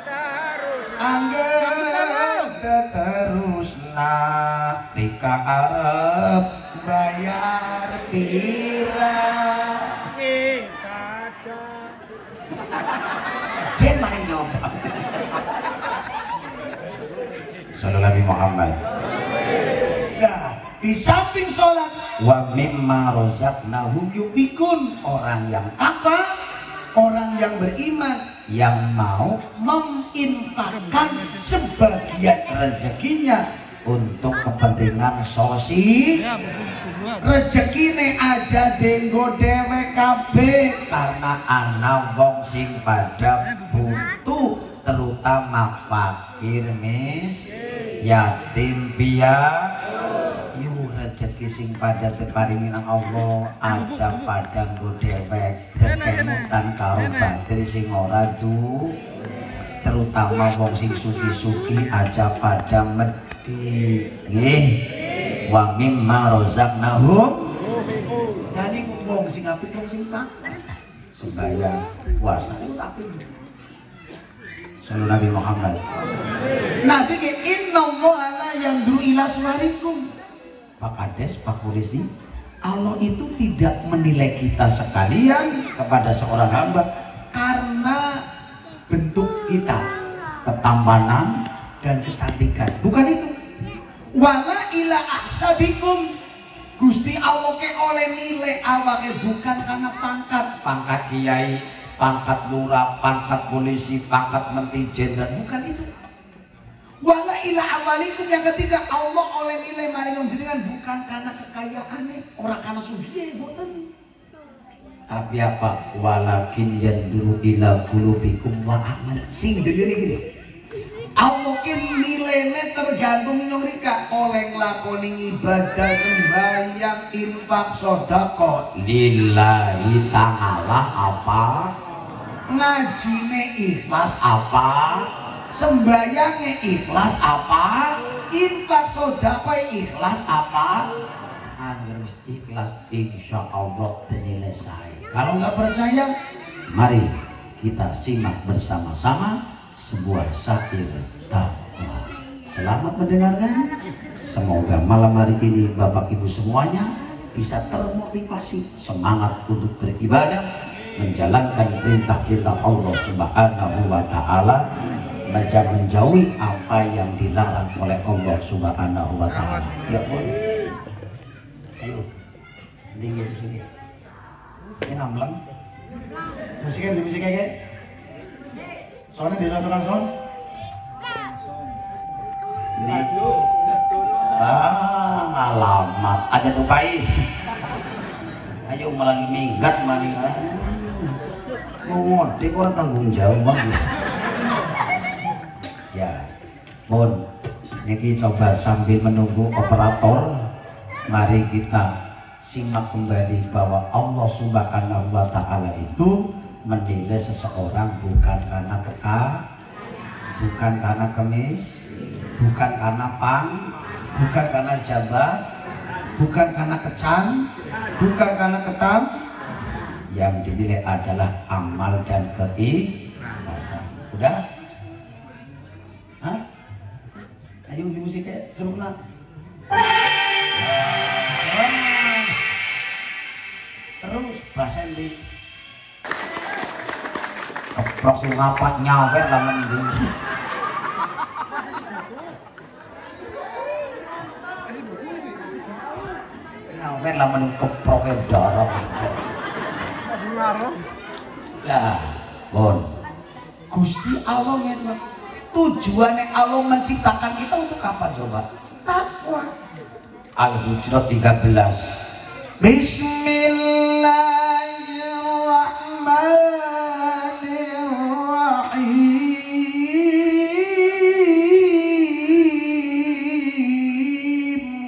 anggap terusna rika arep bayar pira jen mana jawab Sallallahu Nabi Muhammad. Nah, di samping sholat wa mimma rozaqnahum yunfikun orang yang apa orang yang beriman yang mau menginfakkan sebagian rezekinya untuk kepentingan sosial rezekine aja denggo dewek kabeh karena ana wong sing pada butuh terutama fakir mis yatim piatu rezeki sing pada teparingi nang Allah aja pada nggo dewek kemutan karo bantri sing ora du terutama wong sing suki-suki aja pada medhi nggih wa mimma rozaqnahum dan iku wong sing apik wong sing takwa sembahyang puasa itu apik Sallallahu Nabi Muhammad. Nabi ke inna Allah yang dulu ila suarikum Pak Kades, Pak Polisi Allah itu tidak menilai kita sekalian kepada seorang hamba karena bentuk kita ketampanan dan kecantikan bukan itu wala ila ahsabikum Gusti Allah ke oleh nilai awake bukan karena pangkat pangkat kiai pangkat lurah, pangkat polisi, pangkat menteri jenderal bukan itu wala ila awalikum yang ketiga Allah oleh nilai maring jenengan bukan karena kekayaannya orang karena sugihe boten tapi apa walakin yanduru ila qulubikum wa amal sing dene gini Allah ki nilainya tergantung nyong rika oleh nglakoni ibadah sembahyang infak sedekah lillahi ta'ala apa ngajine ikhlas apa sembayangnya ikhlas apa infak sedekah ikhlas apa? Angger ikhlas insya Allah dinilai. Kalau nggak percaya, mari kita simak bersama-sama sebuah syair takwa. Selamat mendengarkan. Semoga malam hari ini Bapak Ibu semuanya bisa termotivasi, semangat untuk beribadah, menjalankan perintah-perintah Allah Subhanahu wa taala, menjauhi apa yang dilarang oleh Allah Subhanahu wa taala. Ya pun. Ayo. Tinggi di sini. Ini ngamleng. Musiknya di musiknya kayak. Soalnya di satu son. Ini. Ah, alamat aja tuh pai. Ayo malah minggat maning. Mau ngode orang tanggung jawab. Ya, mohon niki coba sambil menunggu operator, mari kita simak kembali bahwa Allah Subhanahu wa taala itu menilai seseorang bukan karena kekah, bukan karena kemis, bukan karena pang, bukan karena jabat, bukan karena kecan, bukan karena ketam. Yang dinilai adalah amal dan keikhlasan. Udah? Hah? Ayo di musiknya seru lah. Terus bahasa ini keprok sing ngapak nyawe lah mending. Nyawe lah mending keprok darah. Ya, bon. Gusti Allah ngene. Tujuannya Allah menciptakan kita untuk apa coba? Takwa. Al-Hujurat tiga belas. Bismillahirrahmanirrahim.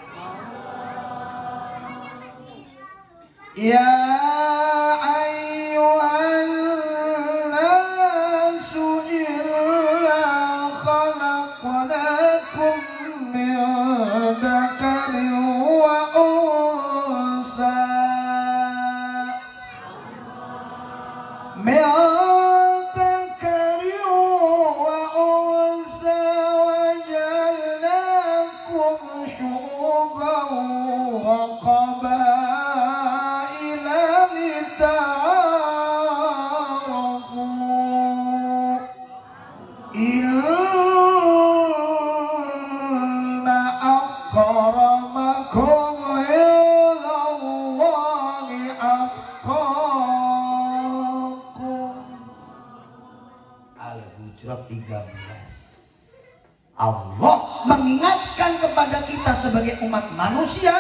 Ya Allah mengingatkan kepada kita sebagai umat manusia,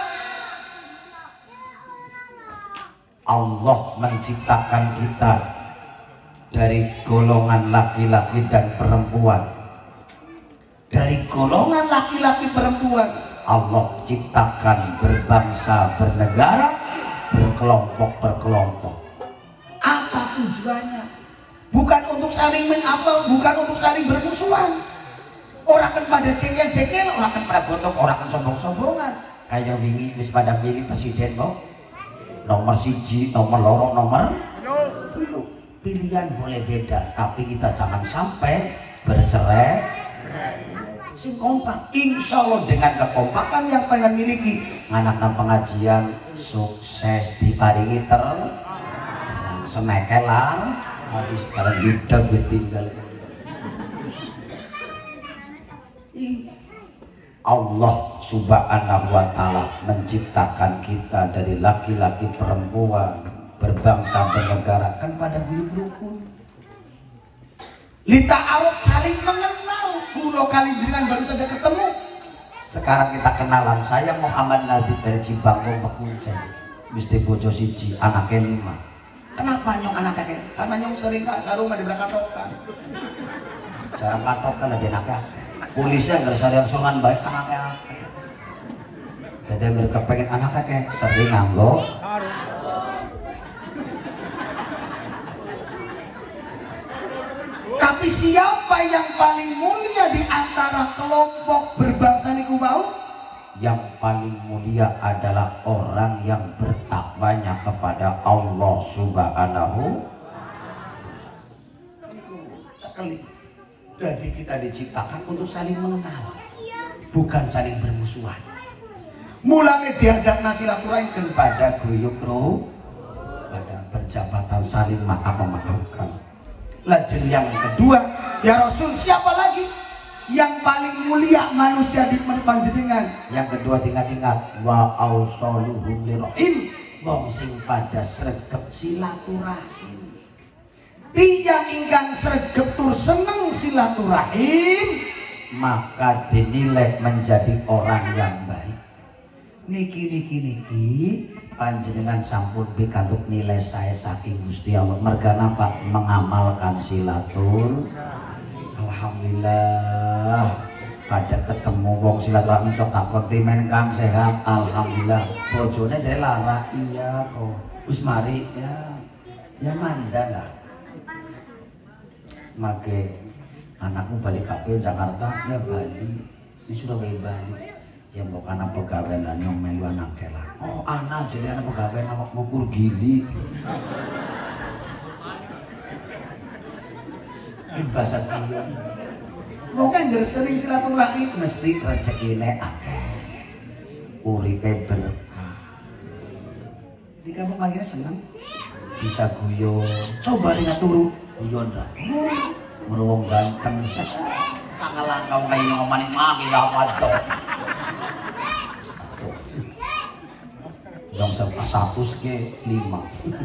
Allah menciptakan kita dari golongan laki-laki dan perempuan. Dari golongan laki-laki perempuan Allah ciptakan berbangsa, bernegara, berkelompok-berkelompok. Apa tujuannya? Bukan untuk saling mengapa, bukan untuk saling bermusuhan. Orang kan pada cengkel-cengkel, orang kan pada gotong, orang kan sombong-sombongan. Kayak wingi wis pada pilih presiden mau nomor siji, nomor loro, nomor dulu. Pilihan boleh beda, tapi kita jangan sampai bercerai. Sing kompak, insya Allah dengan kekompakan yang pengen miliki anak nang pengajian sukses diparingi ter senekelan habis sekarang yuda gue tinggal. Allah Subhanahu wa taala menciptakan kita dari laki-laki perempuan, berbangsa bernegara, kan pada rukun. Lita Arab saling mengenal, kulo kali dengan baru saja ketemu. Sekarang kita kenalan, saya Muhammad Nabi dari Cibangkong Pekunjai, Gusti Bojo siji, anaknya lima. Kenapa nyong anaknya? Karena nyong sering kak sarungan di belakang tokan. Jarang katokan aja anaknya. Polisnya nggak sadar sungan baik anaknya. Jadi nggak kepengen anaknya kayak sering nganggo. Tapi siapa yang paling mulia di di antara kelompok berbangsa niku mau yang paling mulia adalah orang yang bertakwanya kepada Allah Subhanahu. sekali. Jadi kita diciptakan untuk saling mengenal, bukan saling bermusuhan. Mulanya diadakna silaturahim Kepada guyub roh, pada perjabatan saling maaf memaafkan. Lajeng yang kedua, ya Rasul, siapa lagi yang paling mulia manusia di panjenengan? Yang kedua ingat-ingat wa ausaluhum lirahim, wong sing pada sregep silaturahim. Tiang ingkang sregep tur seneng silaturahim, maka dinilai menjadi orang yang baik. Niki niki niki Panjenengan sampun pikantuk nilai saya saking Gusti Allah mergana Pak mengamalkan silatur. Alhamdulillah pada ketemu wong silaturahmi cok tak konprimen Kang sehat. Alhamdulillah bojone jare lara iya kok wis mari ya ya mandan lah make anakmu balik kape Jakarta ya Bali ini sudah kayak Bali ya mau anak pegawai dan yang melu anak kelah. Oh anak jadi anak pegawai anak ngukur gili ini bahasa dia mau kan sering silaturahim mesti rezekine akeh uripe berkah di kampung akhirnya seneng bisa guyon coba ringat turu guyon dah meruwong ganteng tanggal langkau kayak ngomongin mami gak waduh yang serta satu ke lima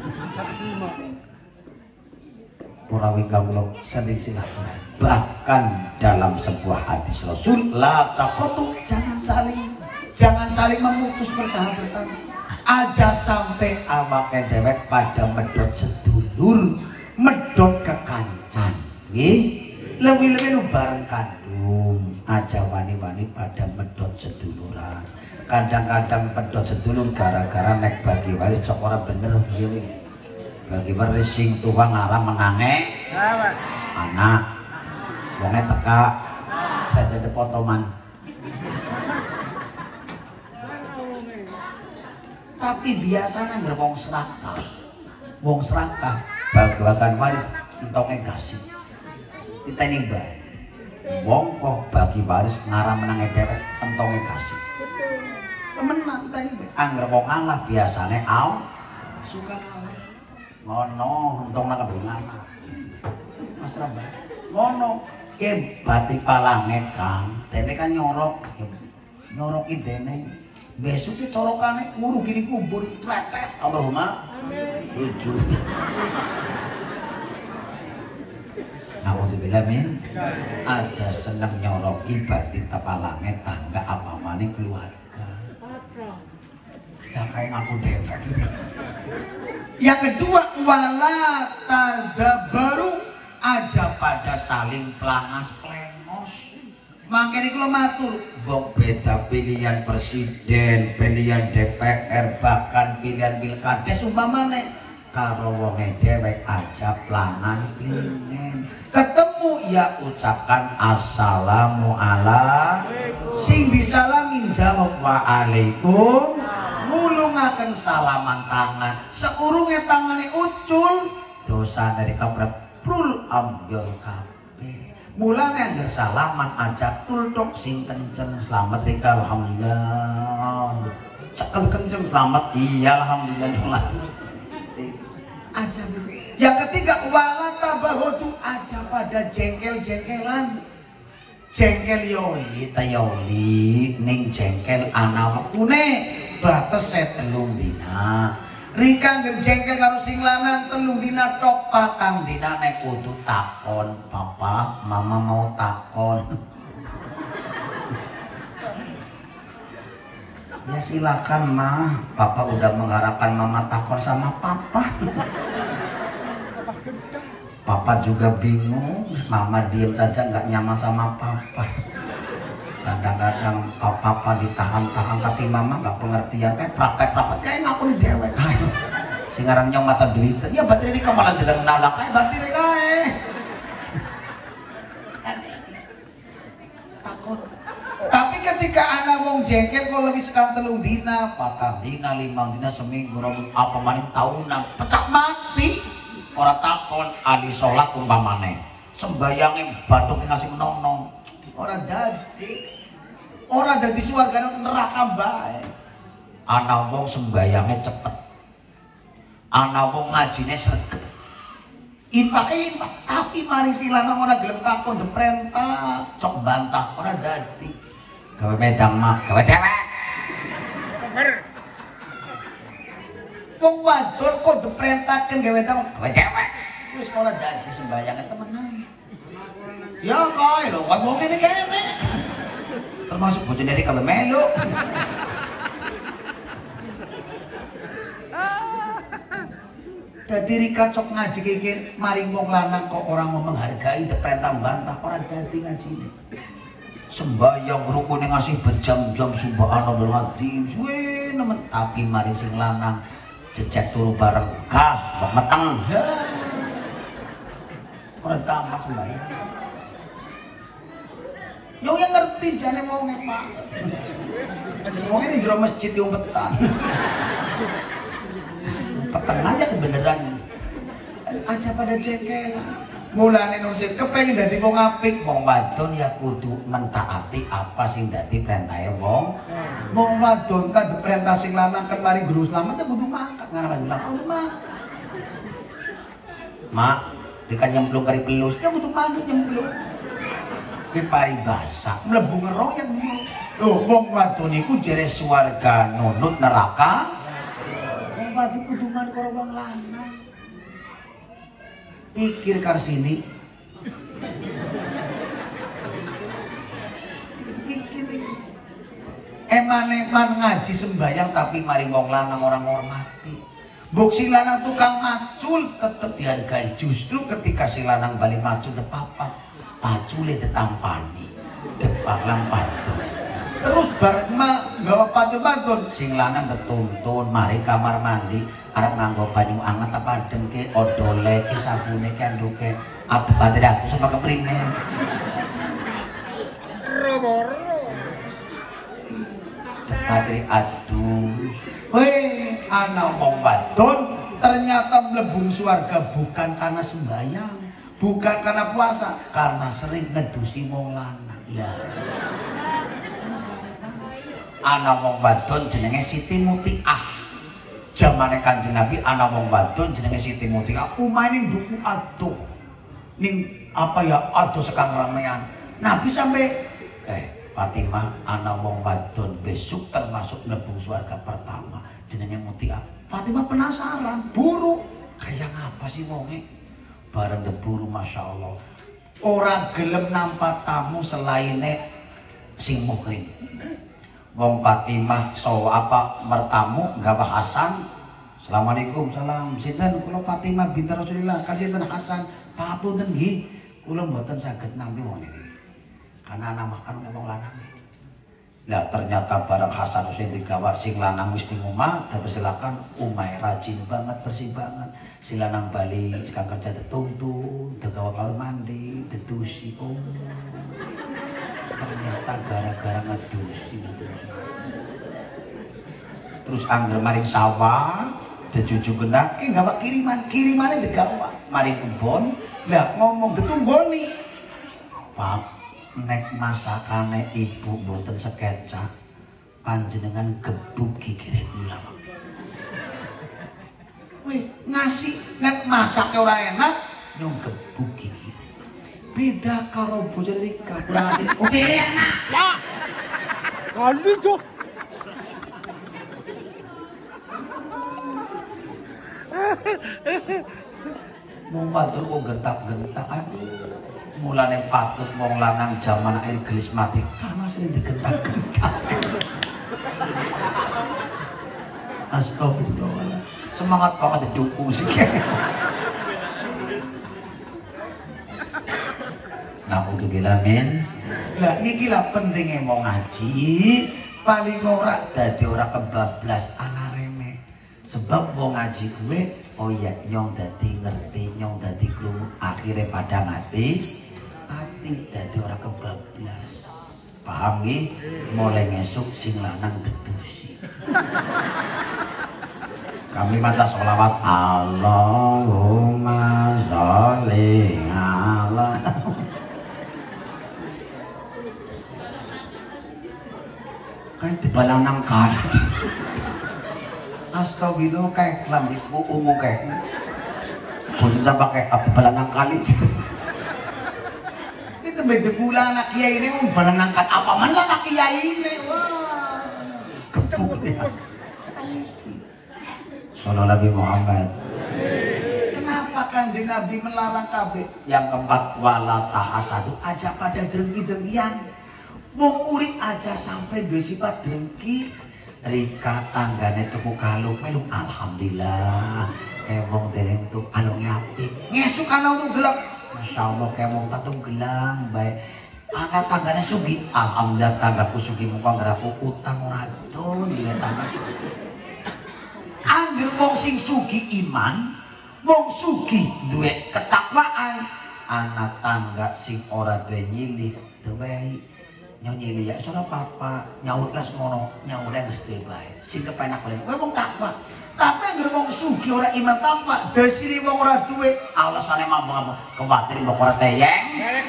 Purawi kawula sering silaturahim. Bahkan dalam sebuah hadis Rasul, la taqatu, jangan saling jangan saling memutus persahabatan. Aja sampai awake dewek pada medot sedulur, medot kekancan. Nggih. Lebih-lebih nu bareng kandung, aja wani-wani pada medot seduluran. Kadang-kadang pedot sedulur gara-gara nek bagi waris cok ora bener ngene. Bagi waris sing tua ngarah menange anak wonge teka jajane potoman. Tapi biasanya nggak wong serakah, wong serakah bagian waris entonge kasih. Kita ini mbak wong kok bagi waris ngarah menange dewek entonge kasih. temenan tadi mbak. Angger wong alah biasane aw Suka ngalah. ngono untung nang kebenganan Mas Rambah. ngono ke bati palange Kang dene kan nyorok nyoroki dene besok ki corokane nguru gini kubur tretet Allahumma tujuh naudzubillah min aja seneng nyoroki bati palange tangga apa maning keluarga ya kayak ngaku dewek. Yang kedua, wala tadabaru, Aja pada saling pelangas plengos. Makanya kalau matur bok beda pilihan presiden, pilihan D P R, bahkan pilihan pilkades umpamane karo wonge dhewek aja pelangan plingen. Ketemu ya ucapkan assalamu ala, sing disalamin jawab waalaikum, ngulungaken salaman tangan, seurunge tangane ucul dosa dari kaprep prul ambil kabeh. Mulane angger salaman aja tuldok sing kenceng selamat rika alhamdulillah. Cekel kenceng selamat iya alhamdulillah. aja begitu. Yang ketiga, wala tabahutu, aja pada jengkel-jengkelan. Jengkel yoli ta yoli ning jengkel ana wektune bates telung dina. Rika ngger jengkel karo sing lanang telung dina tok, patang dina nek kudu takon, papa mama mau takon. Ya silakan mah, papa udah mengharapkan mama takon sama papa. Papa juga bingung, mama diem saja nggak nyaman sama papa. Kadang-kadang papa ditahan-tahan tapi mama nggak pengertian, kayak praktek-praktek kayak ngaku di dewek kayak. Singaran nyong mata duit, ya baterai ini kemalan tidak menalak kayak baterai kayak. wong jengkel kok lebih sekali telung dina, patang dina, limang dina, seminggu, rambut apa maning tahunan, pecah mati. Orang takon adi sholat umpamane, sembayangin batuk ngasih menonong. Orang dadi, orang dadi suargane neraka bae. Ana wong sembayangnya cepet, ana wong ngajine sregep. Impake impak, tapi mari silanang ora gelem takon deprentah, cok bantah ora dadi. Gawe medang mah, gawe dewek. Wong wadon kok diperintahkeun gawe medang, gawe dewek. Wis ora dadi sembayangan temenan. Ya kae lho, kok wong ngene kene. Termasuk bojone iki kalau melu. Dadi rika cok ngaji kikir maring wong lanang kok orang mau menghargai diperintah bantah ora dadi ngajine. Sembayang rukune ngasih berjam-jam subhanallah di suwe nemen tapi mari sing lanang jejak turu bareng kah mbok meteng ora tambah sembayang yo yang ngerti jane mau ngepak mau ini jero masjid diumpetan petengan ya kebeneran aja pada jengkel mulane nunse kepengin dadi wong apik, wong wadon ya kudu mentaati apa sing dadi perintahe wong. Wong wadon kan diperintah sing lanang kan mari guru slamet ya kudu mangkat ngaran bilang kudu mangkat. Mak, dikan nyemplung kari pelus ya kudu manut nyemplung. Ki paribasa, mlebu ngerong ya ngomong. Lho, wong wadon iku jere swarga nunut neraka. Wong wadon kudu manut karo wong lanang. Pikir karo sini. Pikir eman-eman ngaji sembayang tapi mari wong lanang orang hormati. Mbok si lanang tukang macul tetep dihargai. Justru ketika si lanang bali macul tepapan, pacule ditampani, depaklang pantun. Terus bareng mah gawa pantun-pantun sing lanang ketuntun mari kamar mandi arep nganggo banyu anget apa adem ke odole ke sabune ke anduke abdi badir aku sama keprimen badir adus weh ana wong wadon ternyata mlebung swarga bukan karena sembahyang bukan karena puasa karena sering ngedusi wong lanang lah ana wong wadon jenenge Siti Mutiah. Zamane Kanjeng Nabi ana wong wadon jenenge Siti Mutiah. Umahe ning duku adoh. Ning apa ya adoh sekang ramean. Nabi sampai eh Fatimah ana wong wadon besok termasuk mlebu swarga pertama jenenge Mutiah. Fatimah penasaran, buru kayak apa sih wonge? Bareng deburu masyaallah. Ora gelem nampak tamu selaine sing muhrim. Wong Fatimah so apa mertamu gawa Hasan. Assalamualaikum salam. Sinten kula Fatimah binti Rasulillah. Kan sinten Hasan. Papunten nggih. Kula mboten saged nampi wong niki. Karena ana makan wong lanang. Lah ternyata bareng Hasan sing digawa sing lanang wis ning omah, dipersilakan omahe rajin banget bersih banget. Si lanang bali kang kerja dituntun, digawa kamar mandi, dedusi om. Ternyata gara-gara ngedusi. Terus angger maring sawah dejuju genah eh gawa kiriman kirimane digawa maring kebon lah ngomong getunggoni Pak nek masakane ibu mboten sekeca panjenengan gebuk gigire kula weh ngasih nek masake ora enak nyong gebuk gigire beda karo bojone Rika kurang ati oh beda enak ya kali cok wong wadon kok gentak-gentak aduh mulane patut wong lanang jaman air gelis mati karena sering digentak-gentak astagfirullah semangat banget didukung sih nah udah bilang men lah niki lah pentingnya mau ngaji paling ora dadi ora kebablas ana reme sebab wong ngaji gue oh iya nyong dadi ngerti nyong dadi krungu akhirnya pada mati mati dadi ora kebablas Paham nggih? Mulai ngesuk sing lanang dedusi. Kami maca sholawat Allahumma sholli ala. Kayak dibalang nang kalah. Astagfirullah kayak lamit ungu kayak. Boten sampai kayak apa balang nang kali. Itu beda pula anak kiai ini mau balang nangkat apa man lah anak kiai ini. Wah, keput ya. Sallallahu Nabi Muhammad. Kenapa Kanjeng Nabi melarang kabeh? Yang keempat wala tahasadu aja pada dengki-dengkian. Wong urip aja sampai duwe sifat dengki. Rika tanggane tuku kalung melu alhamdulillah. Kayak wong dereng tuh kalungnya apik. Ngesuk ana tuh gelang. Masyaallah kayak wong tak tuh gelang baik. Ana tanggane sugih. Alhamdulillah tanggaku sugih muga ngerapu utang ora don dile tangga. Angger wong sing sugih iman, wong sugih duwe ketakwaan, anak tangga sing ora duwe nyili duwe nyili ya ora apa-apa, nyaut lah semono, nyaure geus duwe bae. Sing kepenak oleh kowe wong takwa. Tapi angger wong sugih ora iman takwa, desire wong ora duwe, alasane mampu-mampu kuwatir mbok ora teyeng.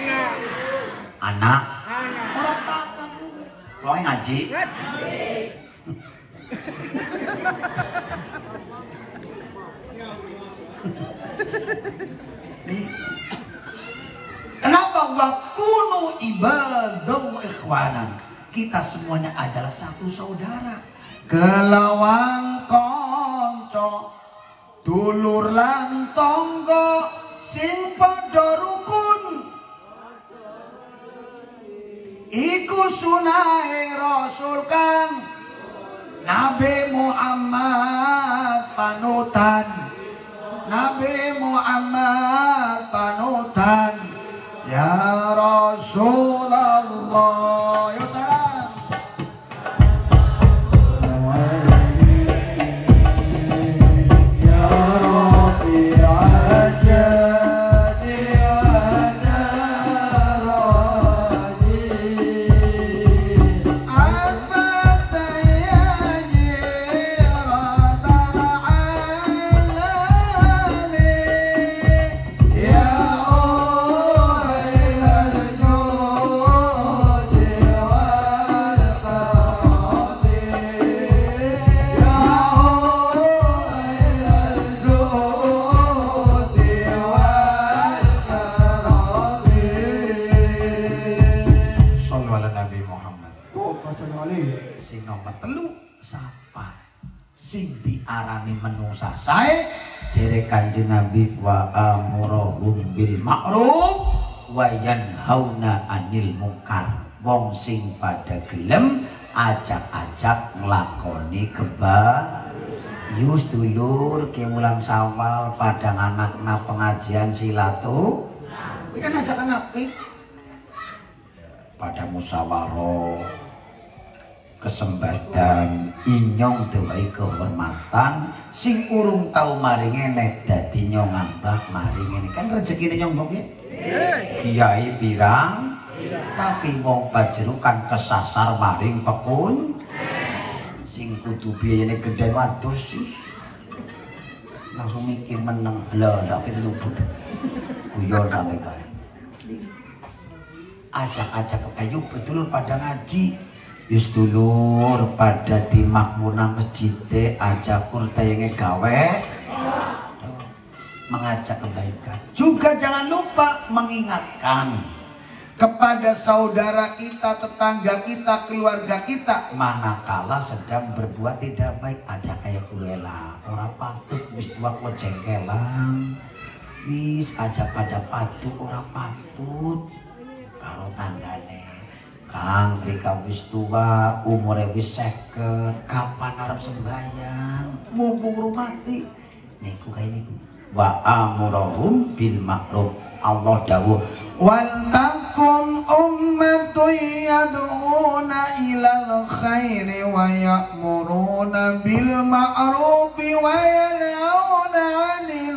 Anak ora takwa kuwe. Wong ngaji. Kenapa wakunu ibadah ikhwanan? Kita semuanya adalah satu saudara. Kelawan konco, dulur lan tangga sing padha rukun. Iku sunahe Rasul kang Nabi Muhammad panutan. Nabi Muhammad panutan. Ya Rasulullah. Ya salam. Ya Rabbi asyadi adaraji. Sing nomor telu sapa sing diarani menungsa sae jere Kanjeng Nabi wa amurahum bil ma'ruf wa yanhauna 'anil munkar. Wong sing pada gelem ajak-ajak nglakoni kebaikan. Yus dulur ke mulang Sawal padang anakna pengajian silatu. Kuwi kan ajakan apik. Pada musyawarah kesempatan inyong dewai kehormatan sing urung tau maring nek dadi nyong ngambah maring ini kan rezeki nyong mbok ya kiai pirang tapi wong pajerukan kesasar maring pekun sing kudu biayane gede waduh sih langsung mikir meneng lho ndak kita luput guyon sampe bae ajak-ajak ayo betul pada ngaji. Yus dulur pada di makmurna masjid ajak kurtayenge gawe mengajak kebaikan. Juga jangan lupa mengingatkan kepada saudara kita, tetangga kita, keluarga kita manakala sedang berbuat tidak baik ajak kayak kulela. Ora patut wis tua kok jengkelan. Wis ajak pada patut ora patut karo tanggane. Kang rika wis tua umure wis seket kapan arep sembahyang mumpung rumati niku kae niku wa amurahum bil ma'ruf. Allah dawuh wal takum ummatun yad'una ilal khairi wa ya'muruna bil ma'ruf wa yanhauna 'anil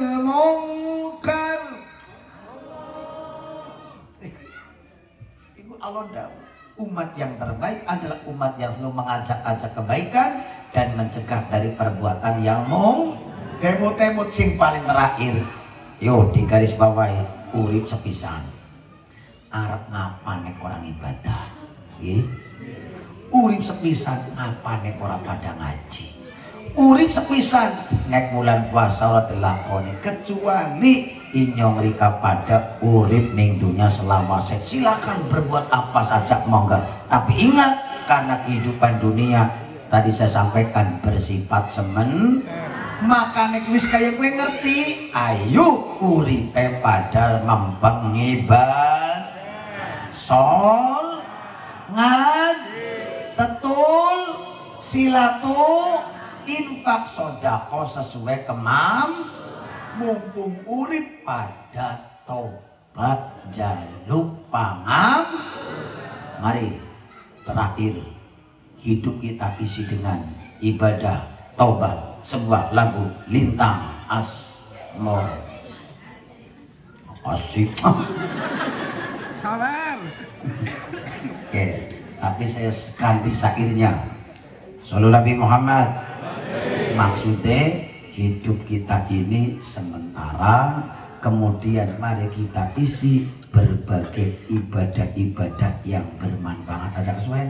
munkar. Iku Allah dawuh Umat yang terbaik adalah umat yang selalu mengajak-ajak kebaikan dan mencegah dari perbuatan yang mung. Temut-temut sing paling terakhir, yo di garis bawahi urip sepisan. Arep ngapane orang ibadah, nggih. Urip sepisan ngapane ora pada ngaji. Urip sepisan nek bulan puasa ora dilakoni kecuali inyong rika pada urip ning dunya selawase. Silakan berbuat apa saja monggo. Tapi ingat karena kehidupan dunia tadi saya sampaikan bersifat semen. Maka nek wis kaya kowe ngerti, ayo uripe pada mempeng ibadah. Sol ngad tetul silatu infak sodako sesuai kemam. Mumpung urip pada tobat jaluk pangam. Mari terakhir hidup kita isi dengan ibadah taubat, sebuah lagu Lintang Asmor. Asik. Sabar. Oke, tapi saya ganti syairnya. Sallallahu Nabi Muhammad. Maksudnya hidup kita ini sementara, kemudian mari kita isi berbagai ibadah-ibadah yang bermanfaat. Aja kesuwen.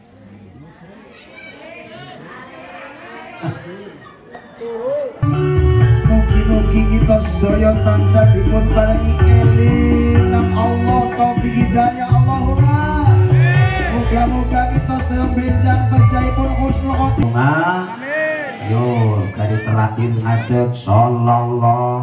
Mugi-mugi kita sedaya tansah dipun paringi eling nang Allah taufik hidayah Allahumma. Muga-muga kita sedaya benjang pejahipun husnul khotimah. Amin. Yo, garis terakhir ngadeg sallallahu